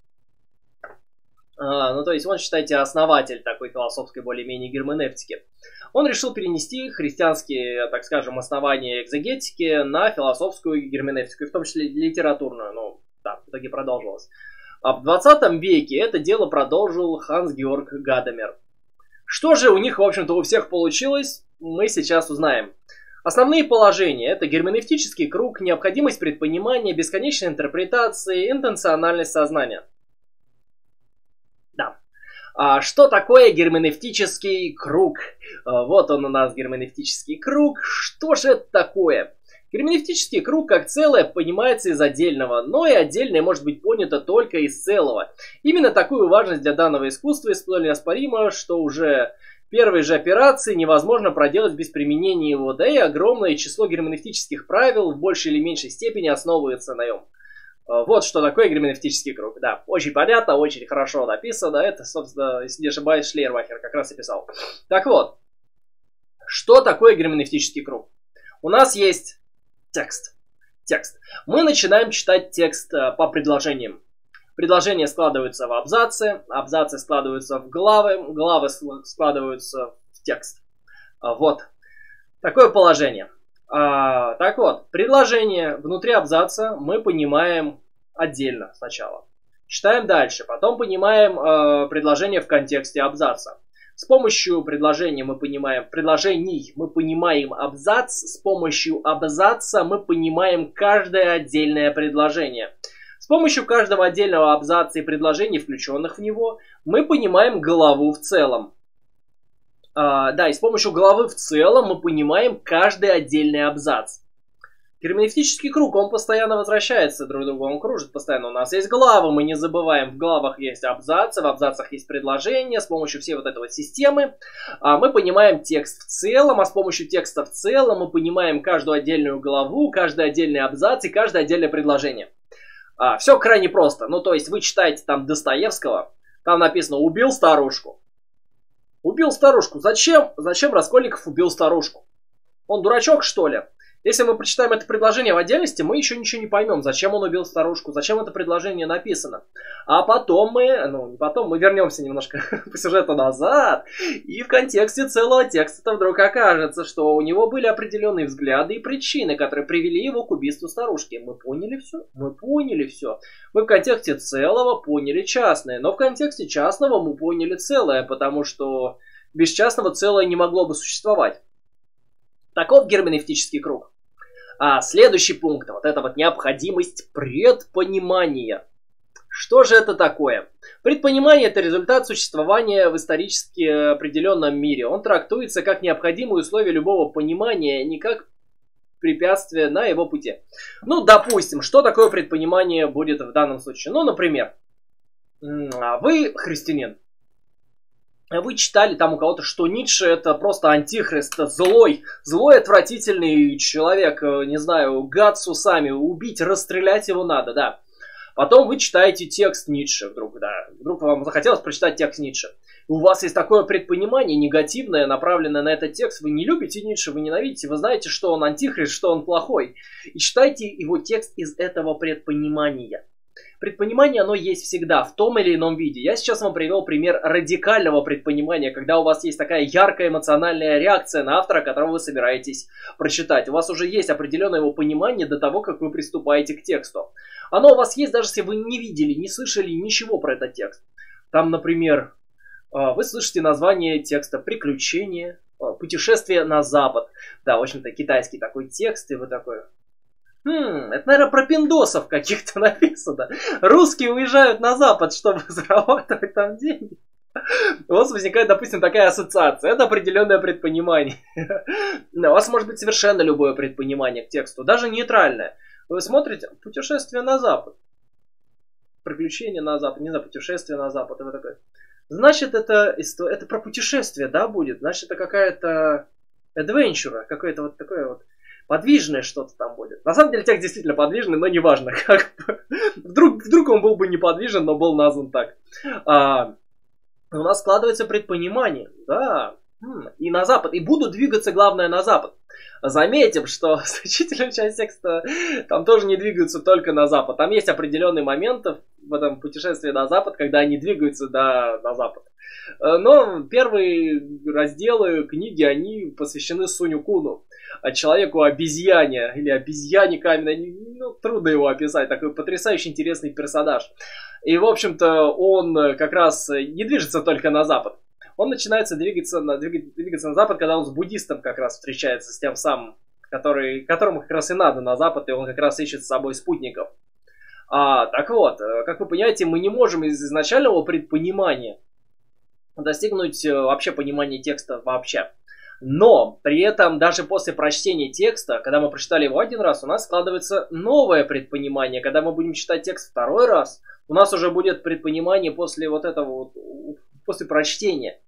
[SPEAKER 1] То есть он, считайте, основатель такой философской более-менее герменевтики. Он решил перенести христианские, так скажем, основания экзегетики на философскую герменевтику, и в том числе литературную. В итоге продолжилось. А в 20 веке это дело продолжил Ханс-Георг Гадамер. Что же у них, в общем-то, у всех получилось, мы сейчас узнаем. Основные положения – это герменевтический круг, необходимость предпонимания, бесконечной интерпретации, интенциональность сознания. Что такое герменевтический круг? Вот он у нас, герменевтический круг. Что же это такое? Герменевтический круг как целое понимается из отдельного, но и отдельное может быть понято только из целого. Именно такую важность для данного искусства столь неоспоримо, что уже первые же операции невозможно проделать без применения его, да и огромное число герменевтических правил в большей или меньшей степени основывается на нем. Вот что такое герменевтический круг. Да, очень понятно, очень хорошо написано. Это, собственно, если не ошибаюсь, Шлейермахер как раз и писал. Так вот, что такое герменевтический круг? У нас есть текст. Мы начинаем читать текст по предложениям. Предложения складываются в абзацы, абзацы складываются в главы, главы складываются в текст. Вот. Такое положение. Так вот, предложение внутри абзаца мы понимаем отдельно сначала. Читаем дальше, потом понимаем предложение в контексте абзаца. С помощью предложений мы понимаем абзац, с помощью абзаца мы понимаем каждое отдельное предложение. С помощью каждого отдельного абзаца и предложений, включенных в него, мы понимаем главу в целом. И с помощью главы в целом мы понимаем каждый отдельный абзац. Герменевтический круг, он постоянно возвращается друг к другу, он кружит постоянно. У нас есть главы, мы не забываем, в главах есть абзацы, в абзацах есть предложения. С помощью всей вот этой системы мы понимаем текст в целом, а с помощью текста в целом мы понимаем каждую отдельную главу, каждый отдельный абзац и каждое отдельное предложение. Все крайне просто. То есть вы читаете там Достоевского, там написано «убил старушку». Убил старушку. Зачем Раскольников убил старушку? Он дурачок, что ли? Если мы прочитаем это предложение в отдельности, мы еще ничего не поймем, зачем он убил старушку, зачем это предложение написано. А потом мы вернемся немножко по сюжету назад, и в контексте целого текста вдруг окажется, что у него были определенные взгляды и причины, которые привели его к убийству старушки. Мы поняли все. Мы в контексте целого поняли частное, но в контексте частного мы поняли целое, потому что без частного целое не могло бы существовать. Таков герменевтический круг. А следующий пункт, вот это вот необходимость предпонимания. Что же это такое? Предпонимание – это результат существования в исторически определенном мире. Он трактуется как необходимое условие любого понимания, не как препятствие на его пути. Ну, допустим, что такое предпонимание будет в данном случае? Ну, например, вы христианин. Вы читали там у кого-то, что Ницше это просто антихрист, злой, отвратительный человек, не знаю, гад с усами, убить, расстрелять его надо, да. Потом вы читаете текст Ницше вдруг вам захотелось прочитать текст Ницше. И у вас есть такое предпонимание негативное, направленное на этот текст. Вы не любите Ницше, вы ненавидите, вы знаете, что он антихрист, что он плохой. И читайте его текст из этого предпонимания. Предпонимание, оно есть всегда, в том или ином виде. Я сейчас вам привел пример радикального предпонимания, когда у вас есть такая яркая эмоциональная реакция на автора, которого вы собираетесь прочитать. У вас уже есть определенное его понимание до того, как вы приступаете к тексту. Оно у вас есть, даже если вы не видели, не слышали ничего про этот текст. Там, например, вы слышите название текста «Приключения», «Путешествие на Запад». Да, в общем-то, китайский такой текст, и вы такой... это, наверное, про пиндосов каких-то написано. Русские уезжают на Запад, чтобы зарабатывать там деньги. У вас возникает, допустим, такая ассоциация. Это определенное предпонимание. У вас может быть совершенно любое предпонимание к тексту, даже нейтральное. Вы смотрите «Путешествие на Запад». «Приключения на Запад», не знаю, «Путешествие на Запад». И вы такой... Значит, это про путешествие, да, будет? Значит, это какая-то adventure, какое-то вот такое вот подвижное что-то там будет. На самом деле текст действительно подвижный, но неважно. Как бы. Вдруг он был бы неподвижен, но был назван так. У нас складывается предпонимание. Да. И на запад. И буду двигаться, главное, на запад. Заметим, что значительная часть текста там тоже не двигаются только на запад. Там есть определенные моменты в этом путешествии на запад, когда они двигаются на запад. Но первые разделы книги, они посвящены Суню Куну, человеку-обезьяне или обезьяне каменной. Трудно его описать, такой потрясающе интересный персонаж. И, в общем-то, он как раз не движется только на запад. Он начинается двигаться на запад, когда он с буддистом как раз встречается, с тем самым, которому как раз и надо на запад, и он как раз ищет с собой спутников. Так вот, как вы понимаете, мы не можем из изначального предпонимания достигнуть вообще понимания текста вообще. Но при этом даже после прочтения текста, когда мы прочитали его один раз, у нас складывается новое предпонимание. Когда мы будем читать текст второй раз, у нас уже будет предпонимание после вот этого после прочтения.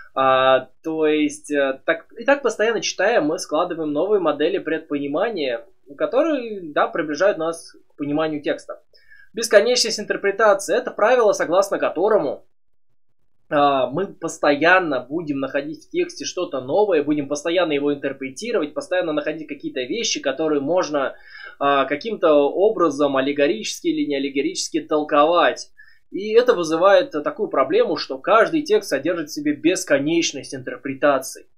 [SPEAKER 1] То есть, так постоянно читая, мы складываем новые модели предпонимания, которые, да, приближают нас к пониманию текста. Бесконечность интерпретации – это правило, согласно которому мы постоянно будем находить в тексте что-то новое, будем постоянно его интерпретировать, постоянно находить какие-то вещи, которые можно каким-то образом аллегорически или не аллегорически толковать. И это вызывает такую проблему, что каждый текст содержит в себе бесконечность интерпретаций.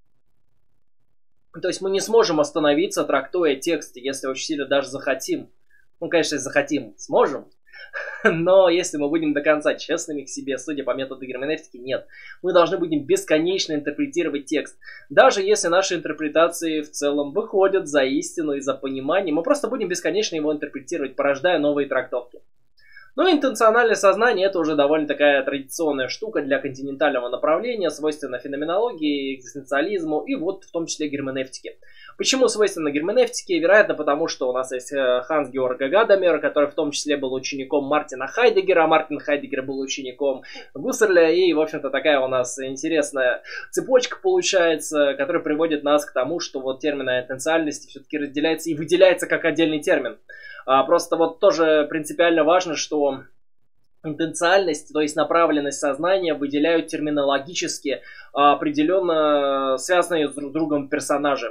[SPEAKER 1] То есть мы не сможем остановиться, трактуя текст, если очень сильно даже захотим. Ну, конечно, если захотим, сможем. Но если мы будем до конца честными к себе, судя по методу герменевтики, нет. Мы должны будем бесконечно интерпретировать текст. Даже если наши интерпретации в целом выходят за истину и за понимание, мы просто будем бесконечно его интерпретировать, порождая новые трактовки. Ну, интенциональное сознание – это уже довольно такая традиционная штука для континентального направления, свойственна феноменологии, экзистенциализму и вот в том числе герменевтике. Почему свойственно герменевтике? Вероятно, потому что у нас есть Ханс Георг Гадамер, который в том числе был учеником Мартина Хайдеггера, Мартин Хайдеггер был учеником Гуссерля, и, в общем-то, такая у нас интересная цепочка получается, которая приводит нас к тому, что вот термин интенциальности все-таки разделяется и выделяется как отдельный термин. Просто вот тоже принципиально важно, что интенциальность, то есть направленность сознания, выделяют терминологически определенно связанные друг с другом персонажи.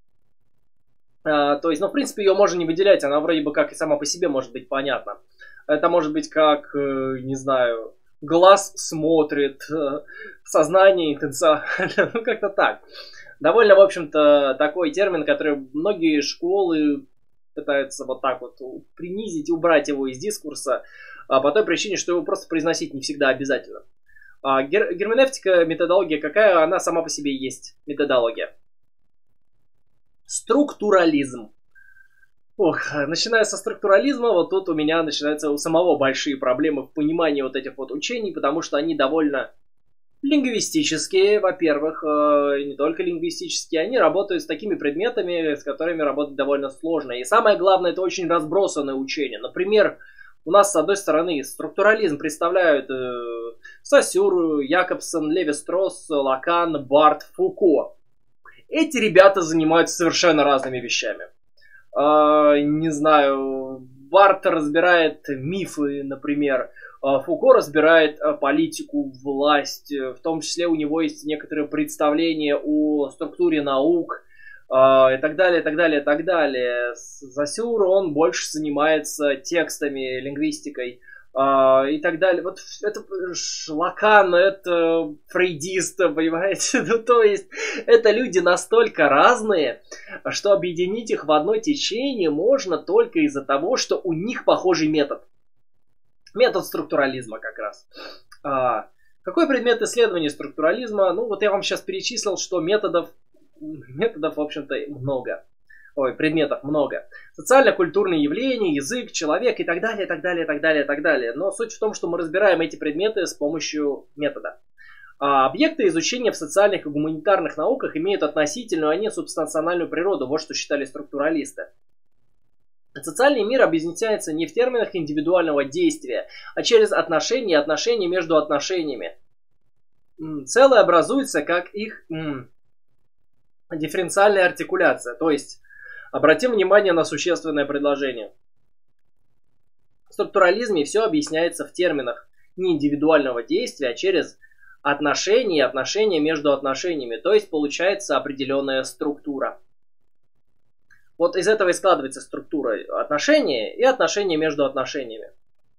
[SPEAKER 1] То есть, в принципе, ее можно не выделять, она вроде бы как и сама по себе может быть понятна. Это может быть как, не знаю, глаз смотрит, сознание интенциально, ну как-то так. Довольно, в общем-то, такой термин, который многие школы пытаются вот так вот принизить, убрать его из дискурса, по той причине, что его просто произносить не всегда обязательно. Герменевтика, методология какая, она сама по себе есть методология. Структурализм. Ох, начиная со структурализма, вот тут у меня начинаются у самого большие проблемы в понимании вот этих вот учений, потому что они довольно лингвистические, во-первых, не только лингвистические, они работают с такими предметами, с которыми работать довольно сложно. И самое главное, это очень разбросанное учение. Например, у нас, с одной стороны, структурализм представляют Сосюр, Якобсон, Леви-Стросс, Лакан, Барт, Фуко. Эти ребята занимаются совершенно разными вещами. Не знаю, Барт разбирает мифы, например, Фуко разбирает политику, власть, в том числе у него есть некоторые представления о структуре наук, и так далее, и так далее, и так далее. Сосюр, он больше занимается текстами, лингвистикой, и так далее. Вот это Лакан, это фрейдист, понимаете? Ну, то есть, это люди настолько разные, что объединить их в одно течение можно только из-за того, что у них похожий метод. Метод структурализма как раз. Какой предмет исследования структурализма? Ну, вот я вам сейчас перечислил, что методов, в общем-то, много. Предметов много. Социально-культурные явления, язык, человек и так далее, и так далее, и так далее, и так далее. Но суть в том, что мы разбираем эти предметы с помощью метода. Объекты изучения в социальных и гуманитарных науках имеют относительную, а не субстанциональную природу. Вот что считали структуралисты. Социальный мир объясняется не в терминах индивидуального действия, а через отношения и отношения между отношениями. Целое образуется как их дифференциальная артикуляция, то есть обратим внимание на существенное предложение. В структурализме все объясняется в терминах не индивидуального действия, а через отношения и отношения между отношениями, то есть получается определенная структура. Вот из этого и складывается структура отношений и отношения между отношениями.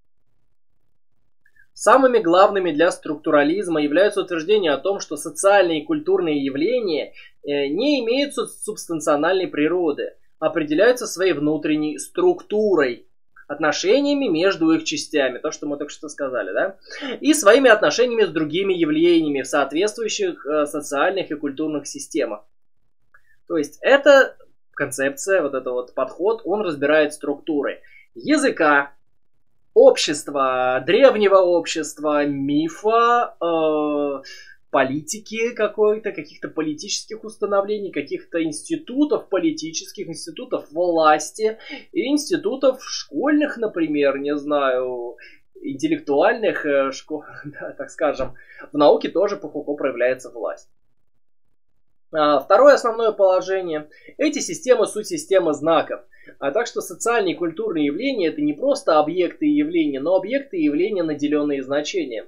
[SPEAKER 1] Самыми главными для структурализма являются утверждения о том, что социальные и культурные явления не имеют субстанциональной природы, определяются своей внутренней структурой, отношениями между их частями, то, что мы только что сказали, да, и своими отношениями с другими явлениями в соответствующих социальных и культурных системах. То есть это концепция, вот этот вот подход, он разбирает структуры языка, общества, древнего общества, мифа, политики какой-то, каких-то политических установлений, каких-то институтов политических, институтов власти, и институтов школьных, например, не знаю, интеллектуальных школ, да, так скажем. В науке тоже по Фуко проявляется власть. Второе основное положение. Эти системы суть системы знаков. Так что социальные и культурные явления это не просто объекты и явления, но объекты и явления, наделенные значением.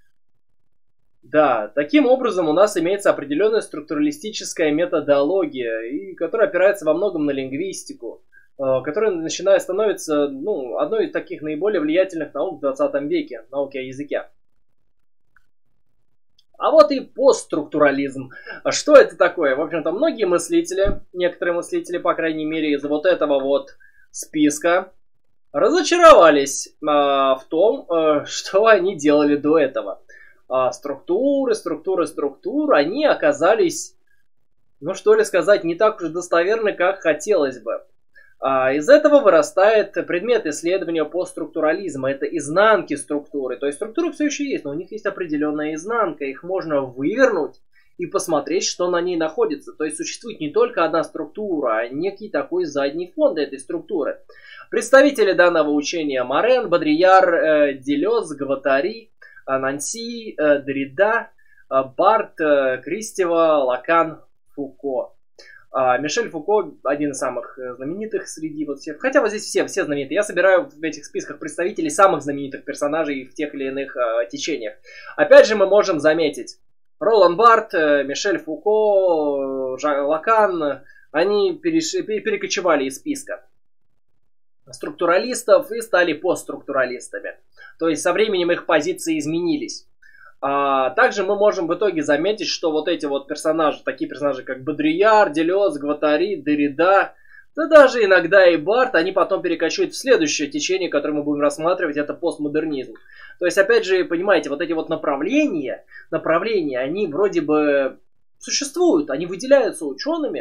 [SPEAKER 1] Да, таким образом у нас имеется определенная структуралистическая методология, которая опирается во многом на лингвистику, которая становится одной из таких наиболее влиятельных наук в 20 веке, науки о языке. А вот и постструктурализм. Что это такое? В общем-то, многие мыслители, некоторые мыслители, по крайней мере, из вот этого вот списка, разочаровались в том, что они делали до этого. Структуры, они оказались, что ли сказать, не так уж достоверны, как хотелось бы. Из этого вырастает предмет исследования постструктурализма. Это изнанки структуры. То есть структуры все еще есть, но у них есть определенная изнанка. Их можно вывернуть и посмотреть, что на ней находится. То есть существует не только одна структура, а некий такой задний фон для этой структуры. Представители данного учения: Морен, Бодрияр, Делез, Гваттари, Нанси, Деррида, Барт, Кристева, Лакан, Фуко. Мишель Фуко один из самых знаменитых среди вот всех. Хотя вот здесь все знаменитые. Я собираю в этих списках представителей самых знаменитых персонажей в тех или иных течениях. Опять же мы можем заметить: Ролан Барт, Мишель Фуко, Лакан, они перекочевали из списка структуралистов и стали постструктуралистами. То есть со временем их позиции изменились. Также мы можем в итоге заметить, что вот эти вот персонажи, такие персонажи как Бодрияр, Делез, Гваттари, Деррида, да даже иногда и Барт, они потом перекочуют в следующее течение, которое мы будем рассматривать, это постмодернизм. То есть, опять же, понимаете, вот эти вот направления, они вроде бы существуют, они выделяются учеными,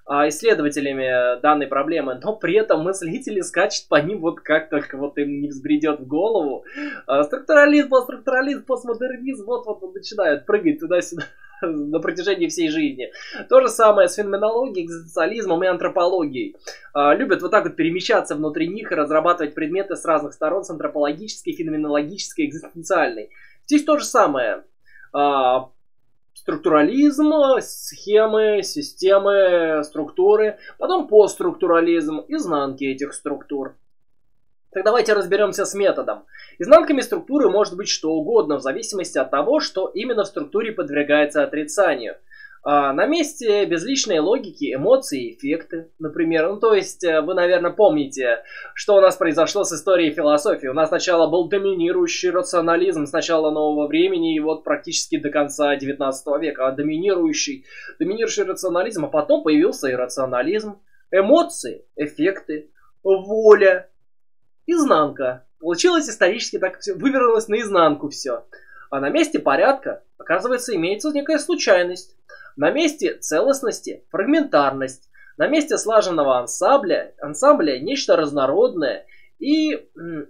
[SPEAKER 1] исследователями данной проблемы, но при этом мыслители скачут по ним вот как только вот им не взбредет в голову. Структурализм, постмодернизм, вот начинают прыгать туда-сюда на протяжении всей жизни. То же самое с феноменологией, экзистенциализмом и антропологией. Любят вот так вот перемещаться внутри них и разрабатывать предметы с разных сторон, с антропологической, феноменологической, экзистенциальной. Здесь то же самое. Структурализм, схемы, системы, структуры, потом постструктурализм, изнанки этих структур. Так давайте разберемся с методом. Изнанками структуры может быть что угодно, в зависимости от того, что именно в структуре подвергается отрицанию. На месте безличной логики, эмоции, эффекты, например. Ну, то есть, вы, наверное, помните, что у нас произошло с историей философии. У нас сначала был доминирующий рационализм с начала нового времени и вот практически до конца 19 века. Доминирующий рационализм, а потом появился иррационализм. Эмоции, эффекты, воля, изнанка. Получилось исторически так все, вывернулось наизнанку все. А на месте порядка, оказывается, имеется некая случайность. На месте целостности – фрагментарность. На месте слаженного ансамбля нечто разнородное и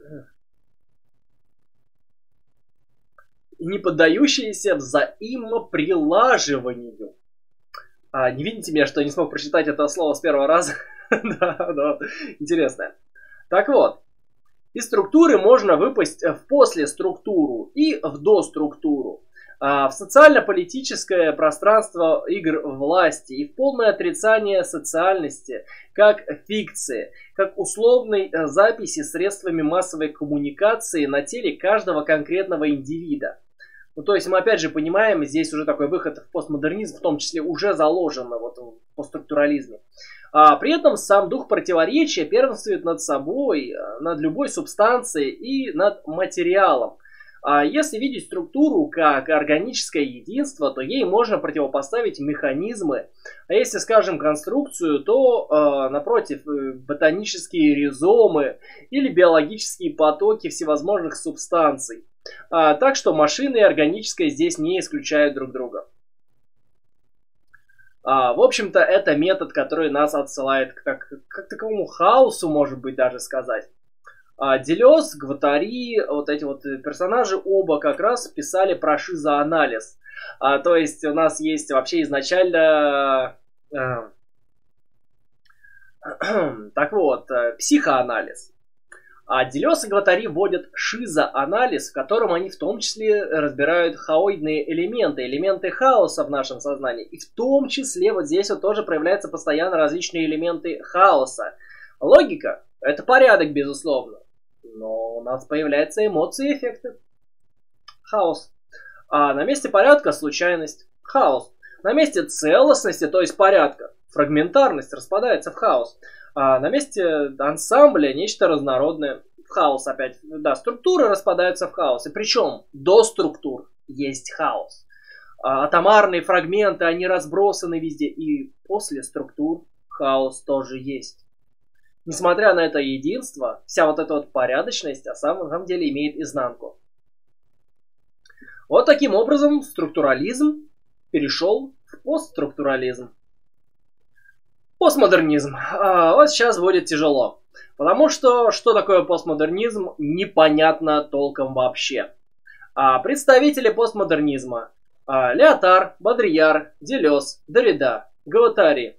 [SPEAKER 1] не поддающееся взаимоприлаживанию. Не видите меня, что я не смог прочитать это слово с первого раза? Да, интересно. Так вот, из структуры можно выпасть в послеструктуру и в доструктуру. В социально-политическое пространство игр власти и в полное отрицание социальности как фикции, как условной записи средствами массовой коммуникации на теле каждого конкретного индивида. Ну, то есть мы опять же понимаем, здесь уже такой выход в постмодернизм, в том числе уже заложено вот в постструктурализме. При этом сам дух противоречия первенствует над собой, над любой субстанцией и над материалом. Если видеть структуру как органическое единство, то ей можно противопоставить механизмы. А если, скажем, конструкцию, то, напротив, ботанические ризомы или биологические потоки всевозможных субстанций. Так что машины и органическое здесь не исключают друг друга. В общем-то, это метод, который нас отсылает к таковому хаосу, может быть, даже сказать. Делез, Гваттари, вот эти вот персонажи оба как раз писали про шизоанализ. То есть у нас есть вообще изначально так вот, психоанализ. А Делез и Гваттари вводят шизоанализ, в котором они в том числе разбирают хаоидные элементы, элементы хаоса в нашем сознании. И в том числе вот здесь вот тоже проявляются постоянно различные элементы хаоса. Логика – это порядок, безусловно. Но у нас появляются эмоции и эффекты. Хаос. А на месте порядка случайность. Хаос. На месте целостности, то есть порядка, фрагментарность распадается в хаос. А на месте ансамбля нечто разнородное. В хаос опять. Да, структуры распадаются в хаос. И причем до структур есть хаос. Атомарные фрагменты, они разбросаны везде. И после структур хаос тоже есть. Несмотря на это единство, вся вот эта вот порядочность на самом деле имеет изнанку. Вот таким образом структурализм перешел в постструктурализм. Постмодернизм. Вот сейчас будет тяжело. Потому что такое постмодернизм, непонятно толком вообще. Представители постмодернизма. Леотар, Бодрияр, Делез, Derrida, Гваттари.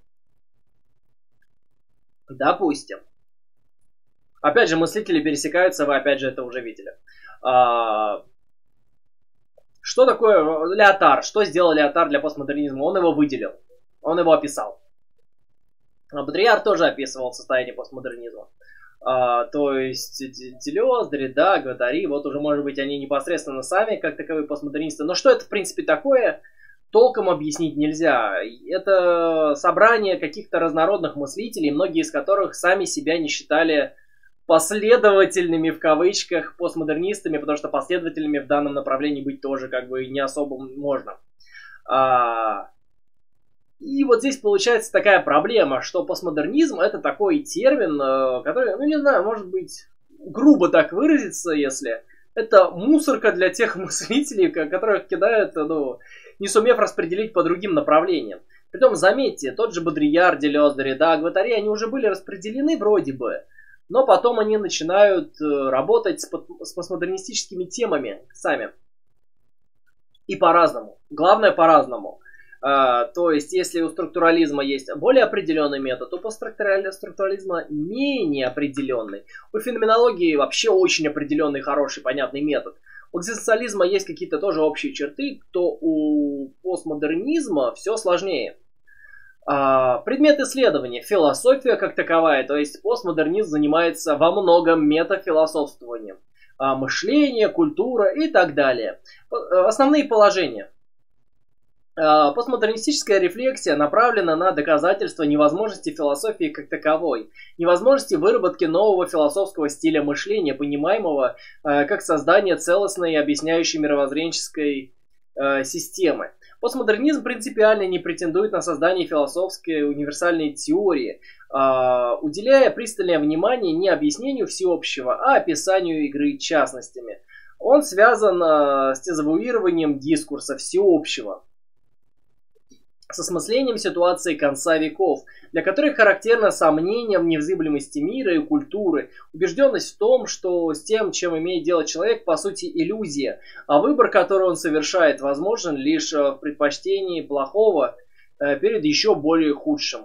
[SPEAKER 1] Допустим. Опять же, мыслители пересекаются, вы опять же это уже видели. Что такое Леотар? Что сделал Леотар для постмодернизма? Он его выделил. Он его описал. Бодрияр тоже описывал состояние постмодернизма. То есть Делез, Derrida, Гваттари, вот уже, может быть, они непосредственно сами, как таковые постмодернисты. Но что это, в принципе, такое, толком объяснить нельзя. Это собрание каких-то разнородных мыслителей, многие из которых сами себя не считали последовательными, в кавычках, постмодернистами, потому что последовательными в данном направлении быть тоже как бы не особо можно. И вот здесь получается такая проблема, что постмодернизм это такой термин, который, ну не знаю, может быть, грубо так выразиться, если это мусорка для тех мыслителей, которых кидают, ну, не сумев распределить по другим направлениям. Притом, заметьте, тот же Бодрияр, Делез, Derrida, Гваттари, они уже были распределены вроде бы, но потом они начинают работать с постмодернистическими темами сами. И по-разному. Главное, по-разному. То есть, если у структурализма есть более определенный метод, у постструктурализма менее определенный. У феноменологии вообще очень определенный, хороший, понятный метод. У экзистенциализма есть какие-то тоже общие черты, то у постмодернизма все сложнее. Предмет исследования, философия как таковая, то есть постмодернизм занимается во многом метафилософствованием. Мышление, культура и так далее. Основные положения. Постмодернистическая рефлексия направлена на доказательство невозможности философии как таковой, невозможности выработки нового философского стиля мышления, понимаемого как создание целостной объясняющей мировоззренческой системы. Постмодернизм принципиально не претендует на создание философской универсальной теории, уделяя пристальное внимание не объяснению всеобщего, а описанию игры частностями. Он связан с дезавуированием дискурса всеобщего, с осмыслением ситуации конца веков, для которых характерно сомнение в невзыблемости мира и культуры, убежденность в том, что с тем, чем имеет дело человек, по сути иллюзия, а выбор, который он совершает, возможен лишь в предпочтении плохого перед еще более худшим.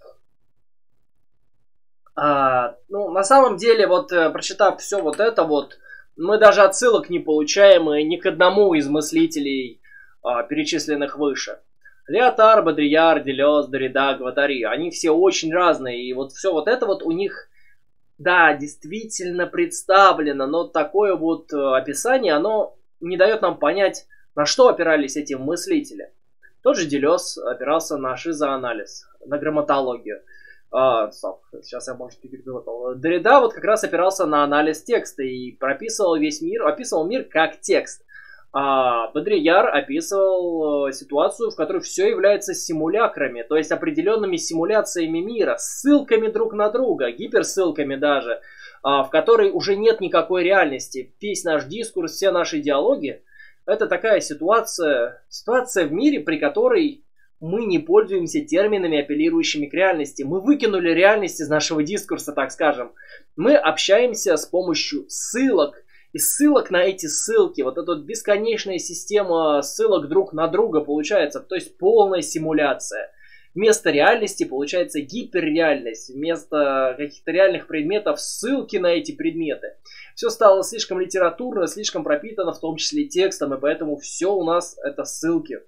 [SPEAKER 1] На самом деле, прочитав все это, мы даже отсылок не получаем ни к одному из мыслителей, перечисленных выше. Lyotard, Бодрияр, Делез, Derrida, Гваттари, они все очень разные, и все это у них, да, действительно представлено, но такое описание, оно не дает нам понять, на что опирались эти мыслители. Тот же Делез опирался на шизоанализ, на грамматологию. Сейчас я, может, перепутал. Derrida как раз опирался на анализ текста и описывал мир как текст. Бодрияр описывал ситуацию, в которой все является симулякрами, то есть определенными симуляциями мира, ссылками друг на друга, гиперссылками даже, в которой уже нет никакой реальности. Весь наш дискурс, все наши диалоги — это такая ситуация в мире, при которой мы не пользуемся терминами, апеллирующими к реальности. Мы выкинули реальность из нашего дискурса, так скажем. Мы общаемся с помощью ссылок. И ссылок на эти ссылки, эта бесконечная система ссылок друг на друга получается, то есть полная симуляция. Вместо реальности получается гиперреальность, вместо каких-то реальных предметов ссылки на эти предметы. Все стало слишком литературно, слишком пропитано, в том числе текстом, и поэтому все у нас это ссылки.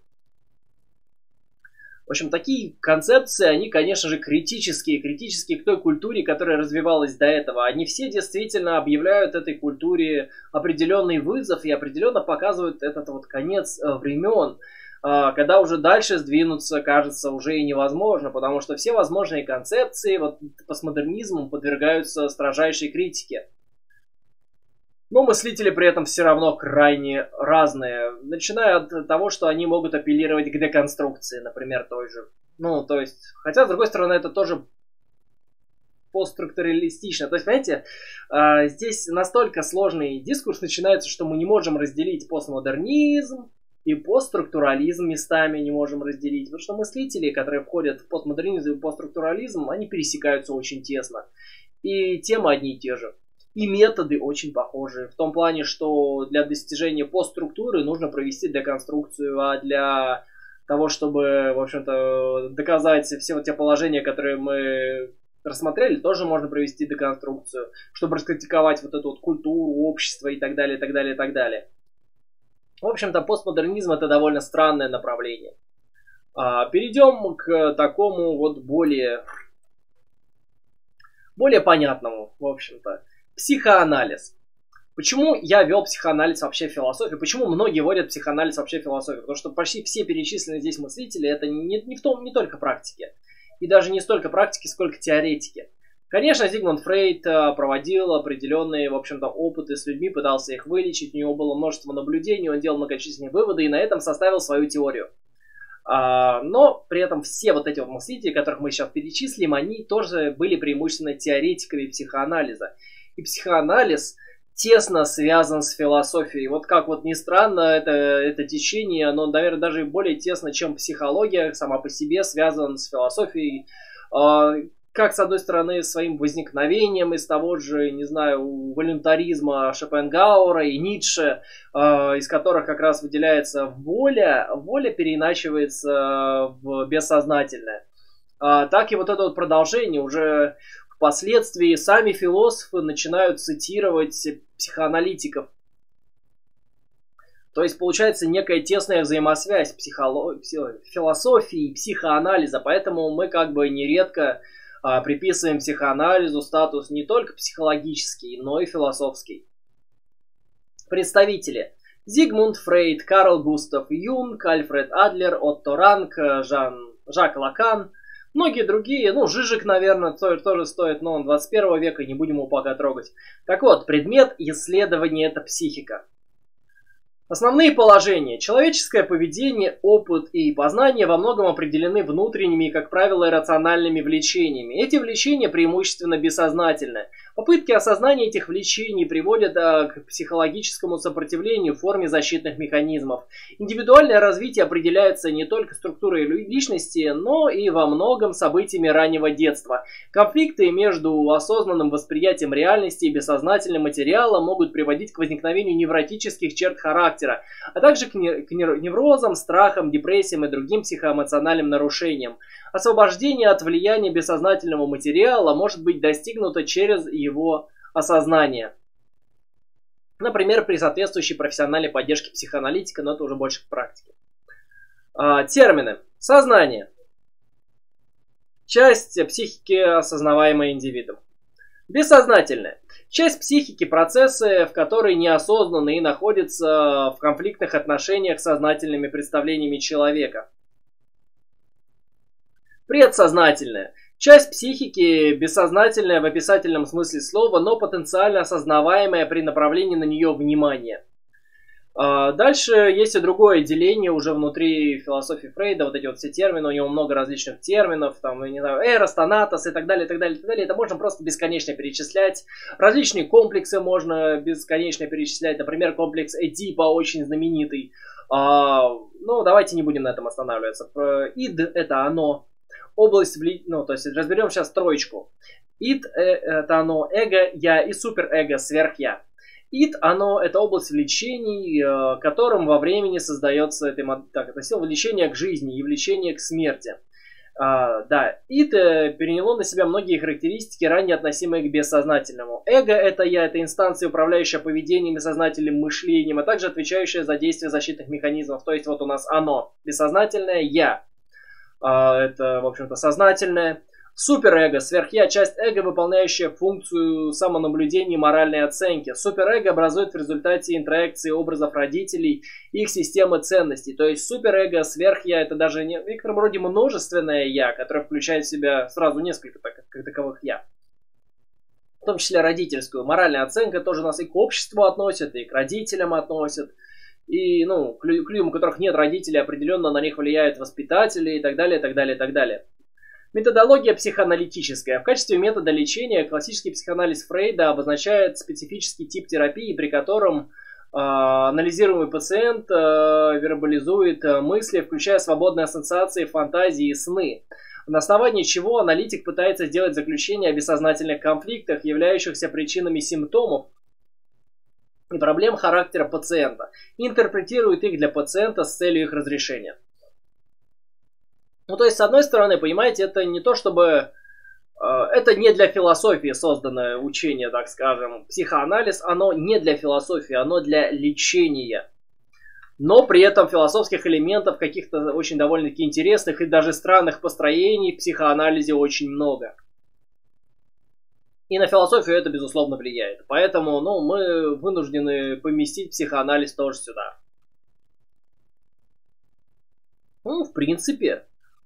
[SPEAKER 1] В общем, такие концепции, они, конечно же, критические к той культуре, которая развивалась до этого. Они все действительно объявляют этой культуре определенный вызов и определенно показывают этот конец времен, когда уже дальше сдвинуться, кажется, уже и невозможно, потому что все возможные концепции постмодернизмом подвергаются строжайшей критике. Но мыслители при этом все равно крайне разные, начиная от того, что они могут апеллировать к деконструкции, например, той же. Хотя, с другой стороны, это тоже постструктуралистично. То есть, понимаете, здесь настолько сложный дискурс начинается, что мы не можем разделить постмодернизм и постструктурализм местами не можем разделить. Потому что мыслители, которые входят в постмодернизм и постструктурализм, они пересекаются очень тесно. И темы одни и те же. И методы очень похожи. В том плане, что для достижения постструктуры нужно провести деконструкцию, а для того, чтобы, в общем-то, доказать все те положения, которые мы рассмотрели, тоже можно провести деконструкцию, чтобы раскритиковать эту культуру, общество и так далее, и так далее, и так далее. В общем-то, постмодернизм — это довольно странное направление. Перейдем к такому более понятному, в общем-то. Психоанализ. Почему я вел психоанализ вообще в философии? Почему многие вводят психоанализ вообще в философию? Потому что почти все перечисленные здесь мыслители — это не только практики. И даже не столько практики, сколько теоретики. Конечно, Зигмунд Фрейд проводил определенные, в общем-то, опыты с людьми, пытался их вылечить, у него было множество наблюдений, он делал многочисленные выводы и на этом составил свою теорию. Но при этом все эти мыслители, которых мы сейчас перечислим, они тоже были преимущественно теоретиками психоанализа. И психоанализ тесно связан с философией. Вот как вот ни странно, это течение, оно, наверное, даже более тесно, чем психология сама по себе связано с философией. Как, с одной стороны, своим возникновением из того же, не знаю, волюнтаризма Шопенгауэра и Ницше, из которых как раз выделяется воля переиначивается в бессознательное. Так и вот это вот продолжение уже впоследствии сами философы начинают цитировать психоаналитиков. То есть получается некая тесная взаимосвязь философии и психоанализа, поэтому мы как бы нередко приписываем психоанализу статус не только психологический, но и философский. Представители: Зигмунд Фрейд, Карл Густав Юнг, Альфред Адлер, Отто Ранг, Жак Лакан, многие другие. Жижик, наверное, тоже стоит, но он 21 века, не будем его пока трогать. Так вот, предмет исследования — это психика. Основные положения. Человеческое поведение, опыт и познание во многом определены внутренними и, как правило, иррациональными влечениями. Эти влечения преимущественно бессознательны. Попытки осознания этих влечений приводят к психологическому сопротивлению в форме защитных механизмов. Индивидуальное развитие определяется не только структурой личности, но и во многом событиями раннего детства. Конфликты между осознанным восприятием реальности и бессознательным материалом могут приводить к возникновению невротических черт характера, а также к неврозам, страхам, депрессиям и другим психоэмоциональным нарушениям. Освобождение от влияния бессознательного материала может быть достигнуто через его осознание. Например, при соответствующей профессиональной поддержке психоаналитика, но это уже больше к практике. Термины. Сознание. Часть психики, осознаваемая индивидом. Бессознательное. Часть психики, процессы, в которой неосознанно и находятся в конфликтных отношениях с сознательными представлениями человека. Предсознательное. Часть психики, бессознательная в описательном смысле слова, но потенциально осознаваемая при направлении на нее внимания. Дальше есть и другое деление уже внутри философии Фрейда, вот эти вот все термины, у него много различных терминов, там, не знаю, эрос, танатос и так далее, и так далее, и так далее. Это можно просто бесконечно перечислять. Различные комплексы можно бесконечно перечислять, например, комплекс Эдипа очень знаменитый. Давайте не будем на этом останавливаться. Ид — это оно. Область, то есть разберем сейчас троечку. Ид — это оно, эго, я и суперэго, сверхя. Ид, это область влечений, которым во времени создается это сила влечения к жизни и влечения к смерти. Ид переняло на себя многие характеристики, ранее относимые к бессознательному. Эго — это я, это инстанция, управляющая поведением и сознательным мышлением, а также отвечающая за действие защитных механизмов. То есть вот у нас оно, бессознательное, я. Это, в общем-то, сознательное. Суперэго, сверхя, часть эго, выполняющая функцию самонаблюдения и моральной оценки. Суперэго образует в результате интроекции образов родителей и их системы ценностей. То есть суперэго, сверхя — это даже в некотором роде множественное я, которое включает в себя сразу несколько таковых я. В том числе родительскую. Моральная оценка тоже нас и к обществу относит, и к родителям относит. И, к людям, у которых нет родителей, определенно на них влияют воспитатели и так далее, и так далее, и так далее. Методология психоаналитическая. В качестве метода лечения классический психоанализ Фрейда обозначает специфический тип терапии, при котором анализируемый пациент вербализует мысли, включая свободные ассоциации, фантазии и сны. На основании чего аналитик пытается сделать заключение о бессознательных конфликтах, являющихся причинами симптомов и проблем характера пациента, и интерпретирует их для пациента с целью их разрешения. То есть, с одной стороны, понимаете, это не то чтобы... это не для философии созданное учение, так скажем. Психоанализ, оно не для философии, оно для лечения. Но при этом философских элементов, каких-то очень довольно-таки интересных и даже странных построений в психоанализе очень много. И на философию это, безусловно, влияет. Поэтому, мы вынуждены поместить психоанализ тоже сюда. В принципе,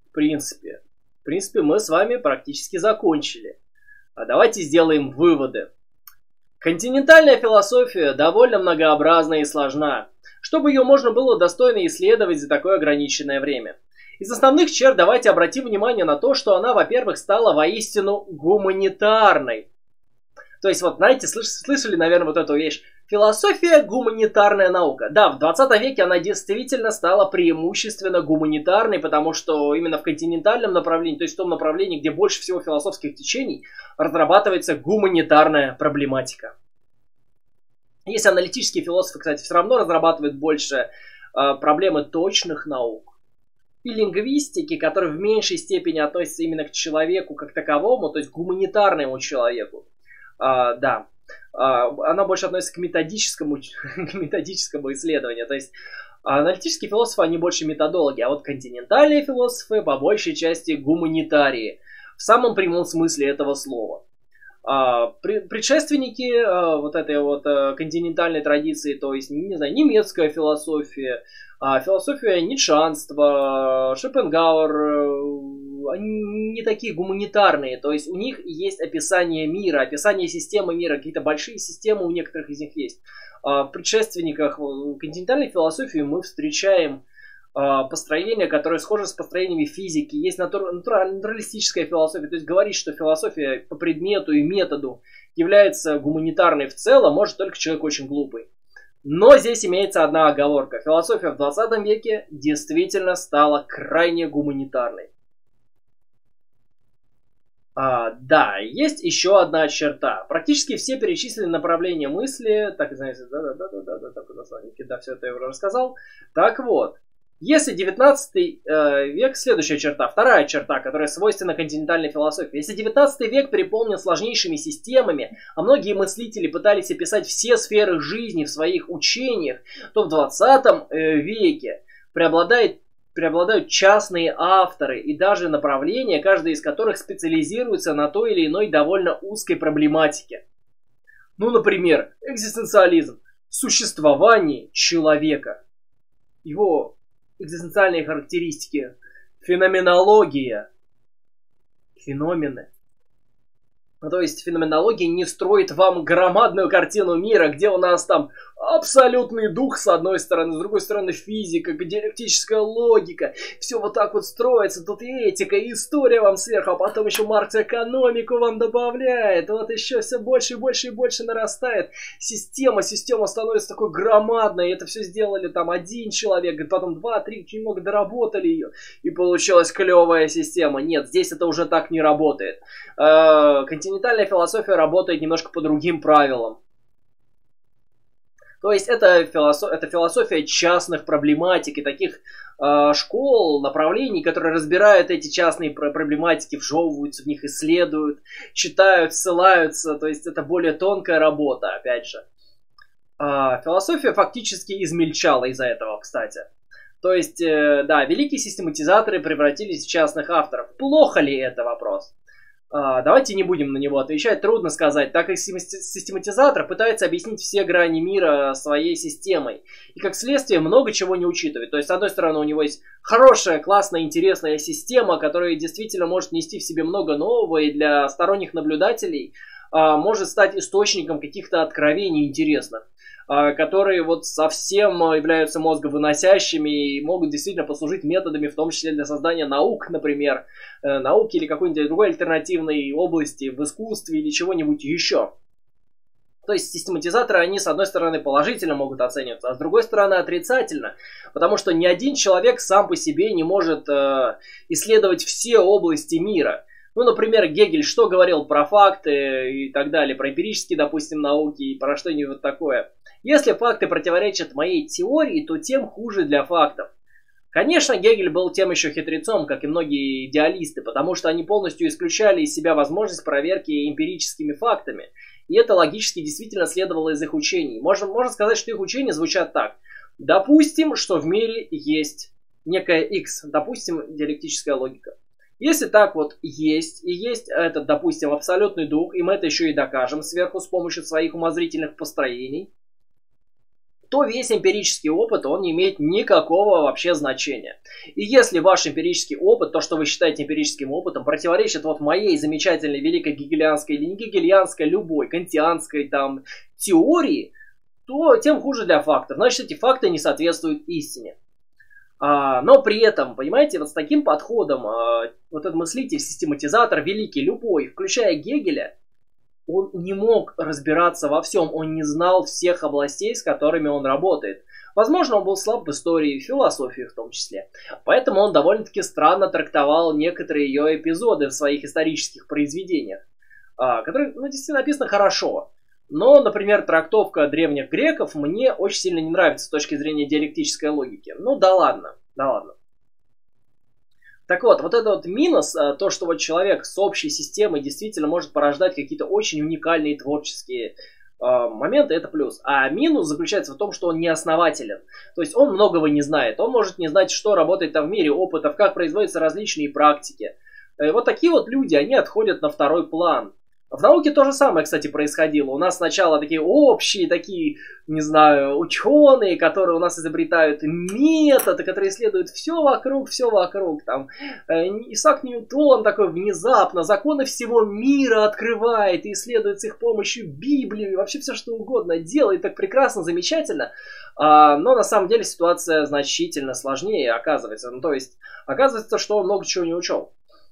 [SPEAKER 1] мы с вами практически закончили. Давайте сделаем выводы. Континентальная философия довольно многообразна и сложна, чтобы ее можно было достойно исследовать за такое ограниченное время. Из основных черт давайте обратим внимание на то, что она, во-первых, стала воистину гуманитарной. То есть, вот, знаете, слышали, наверное, вот эту вещь. Философия – гуманитарная наука. Да, в 20 веке она действительно стала преимущественно гуманитарной, потому что именно в континентальном направлении, то есть в том направлении, где больше всего философских течений, разрабатывается гуманитарная проблематика. Есть аналитические философы, кстати, все равно разрабатывают больше проблемы точных наук. И лингвистики, которые в меньшей степени относятся именно к человеку как таковому, то есть к гуманитарному человеку. Да. Она больше относится к методическому исследованию. То есть аналитические философы, они больше методологи, а вот континентальные философы по большей части гуманитарии. В самом прямом смысле этого слова. Предшественники вот этой вот континентальной традиции, то есть, не знаю, немецкая философия, философия ницшанства, Шопенгауэр, они не такие гуманитарные, то есть у них есть описание мира, описание системы мира, какие-то большие системы у некоторых из них есть. В предшественниках континентальной философии мы встречаем построения, которые схожи с построениями физики. Есть натуралистическая философия, то есть говорить, что философия по предмету и методу является гуманитарной в целом, может только человек очень глупый. Но здесь имеется одна оговорка. Философия в 20 веке действительно стала крайне гуманитарной. Да, есть еще одна черта. Практически все перечисленные направления мысли, так, знаете, да, все это я уже рассказал. Так вот. Если 19 век, следующая черта, вторая черта, которая свойственна континентальной философии. Если 19 век переполнен сложнейшими системами, а многие мыслители пытались описать все сферы жизни в своих учениях, то в 20 веке преобладают частные авторы и даже направления, каждый из которых специализируется на той или иной довольно узкой проблематике. Ну, например, экзистенциализм, существование человека, его экзистенциальные характеристики, феноменология, феномены. То есть феноменология не строит вам громадную картину мира, где у нас там абсолютный дух с одной стороны, с другой стороны физика, диалектическая логика. Все вот так вот строится, тут и этика, и история вам сверху, а потом еще Маркс экономику вам добавляет. Вот еще все больше и больше и больше нарастает. Система становится такой громадной. Это все сделали там один человек, потом 2-3, очень много доработали ее. И получилась клевая система. Нет, здесь это уже так не работает. Континентальная философия работает немножко по другим правилам. То есть это философия частных проблематик и таких школ, направлений, которые разбирают эти частные проблематики, вжевываются в них, исследуют, читают, ссылаются. То есть это более тонкая работа, опять же. Философия фактически измельчала из-за этого, кстати. То есть, да, великие систематизаторы превратились в частных авторов. Плохо ли это вопрос? Давайте не будем на него отвечать, трудно сказать, так как систематизатор пытается объяснить все грани мира своей системой. И как следствие много чего не учитывает. То есть, с одной стороны, у него есть хорошая, классная, интересная система, которая действительно может нести в себе много нового и для сторонних наблюдателей может стать источником каких-то откровений интересных, которые вот совсем являются мозговыносящими и могут действительно послужить методами, в том числе для создания наук, например, науки или какой-нибудь другой альтернативной области в искусстве или чего-нибудь еще. То есть систематизаторы, они с одной стороны положительно могут оцениваться, а с другой стороны отрицательно, потому что ни один человек сам по себе не может исследовать все области мира. Ну, например, Гегель что говорил про факты и так далее, про эмпирические, допустим, науки и про что-нибудь такое. Если факты противоречат моей теории, то тем хуже для фактов. Конечно, Гегель был тем еще хитрецом, как и многие идеалисты, потому что они полностью исключали из себя возможность проверки эмпирическими фактами. И это логически действительно следовало из их учений. Можно сказать, что их учения звучат так. Допустим, что в мире есть некая X, допустим, диалектическая логика. Если так вот есть, и есть этот, допустим, абсолютный дух, и мы это еще и докажем сверху с помощью своих умозрительных построений, то весь эмпирический опыт, он не имеет никакого вообще значения. И если ваш эмпирический опыт, то, что вы считаете эмпирическим опытом, противоречит вот моей замечательной великой гегелианской или не гегелианской, любой, кантианской там теории, то тем хуже для фактов. Значит, эти факты не соответствуют истине. Но при этом, понимаете, вот с таким подходом вот этот мыслитель, систематизатор, великий, любой, включая Гегеля, он не мог разбираться во всем, он не знал всех областей, с которыми он работает. Возможно, он был слаб в истории, в философии в том числе. Поэтому он довольно-таки странно трактовал некоторые ее эпизоды в своих исторических произведениях, которые, действительно написаны хорошо. Но, например, трактовка древних греков мне очень сильно не нравится с точки зрения диалектической логики. Ну да ладно. Так вот этот минус, то, что вот человек с общей системой действительно может порождать какие-то очень уникальные творческие моменты, это плюс. А минус заключается в том, что он неоснователен. То есть он многого не знает. Он может не знать, что работает там в мире опытов, как производятся различные практики. Вот такие вот люди, они отходят на второй план. В науке то же самое, кстати, происходило. У нас сначала такие общие, не знаю, ученые, которые у нас изобретают методы, которые исследуют все вокруг. Там Исаак Ньютон такой внезапно законы всего мира открывает и исследует с их помощью Библию, вообще все что угодно делает так прекрасно, замечательно. Но на самом деле ситуация значительно сложнее оказывается. То есть оказывается, что он много чего не учел.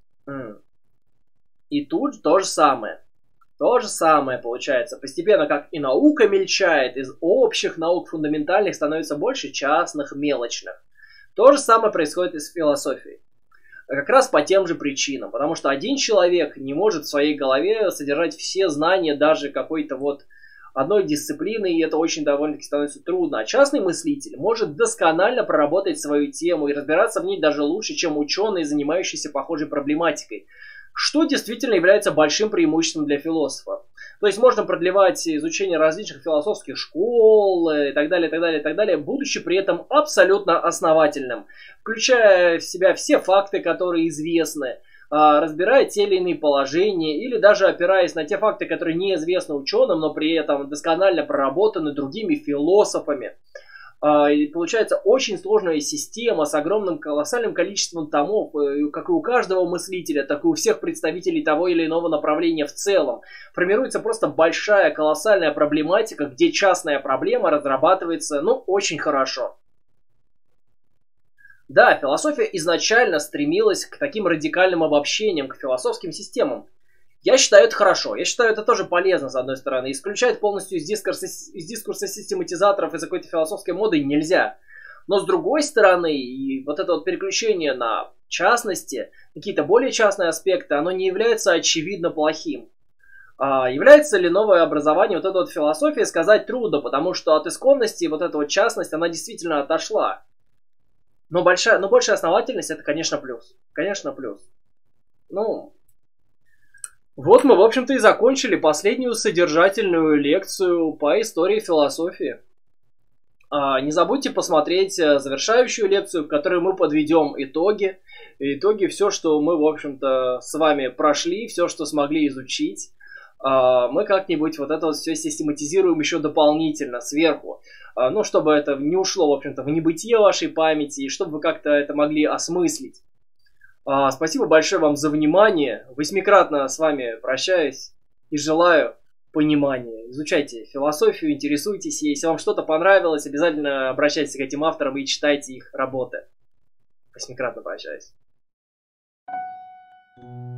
[SPEAKER 1] И тут то же самое. То же самое получается. Постепенно, как и наука мельчает, из общих наук фундаментальных становится больше частных, мелочных. То же самое происходит и с философией. Как раз по тем же причинам. Потому что один человек не может в своей голове содержать все знания даже какой-то одной дисциплины, и это очень довольно-таки становится трудно. А частный мыслитель может досконально проработать свою тему и разбираться в ней даже лучше, чем ученый, занимающийся похожей проблематикой. Что действительно является большим преимуществом для философа. То есть можно продлевать изучение различных философских школ и так далее, будучи при этом абсолютно основательным, включая в себя все факты, которые известны, разбирая те или иные положения, или даже опираясь на те факты, которые неизвестны ученым, но при этом досконально проработаны другими философами. И получается очень сложная система с огромным колоссальным количеством томов, как и у каждого мыслителя, так и у всех представителей того или иного направления в целом. Формируется просто большая колоссальная проблематика, где частная проблема разрабатывается, очень хорошо. Да, философия изначально стремилась к таким радикальным обобщениям, к философским системам. Я считаю это хорошо, я считаю это тоже полезно, с одной стороны. Исключать полностью из дискурса систематизаторов из какой-то философской моды нельзя. Но с другой стороны, и это переключение на частности, какие-то более частные аспекты, оно не является очевидно плохим. Является ли новое образование эта философия, сказать трудно, потому что от исконности эта частность, она действительно отошла. Но большая основательность это, конечно, плюс. Конечно, плюс. Вот мы, в общем-то, и закончили последнюю содержательную лекцию по истории философии. Не забудьте посмотреть завершающую лекцию, в которой мы подведем итоги. Итоги, все, что мы, в общем-то, с вами прошли, все, что смогли изучить. Мы как-нибудь все систематизируем еще дополнительно, сверху. Чтобы это не ушло, в общем-то, в небытие вашей памяти, и чтобы вы как-то это могли осмыслить. Спасибо большое вам за внимание. Восьмикратно с вами прощаюсь и желаю понимания. Изучайте философию, интересуйтесь ей. Если вам что-то понравилось, обязательно обращайтесь к этим авторам и читайте их работы. Восьмикратно прощаюсь.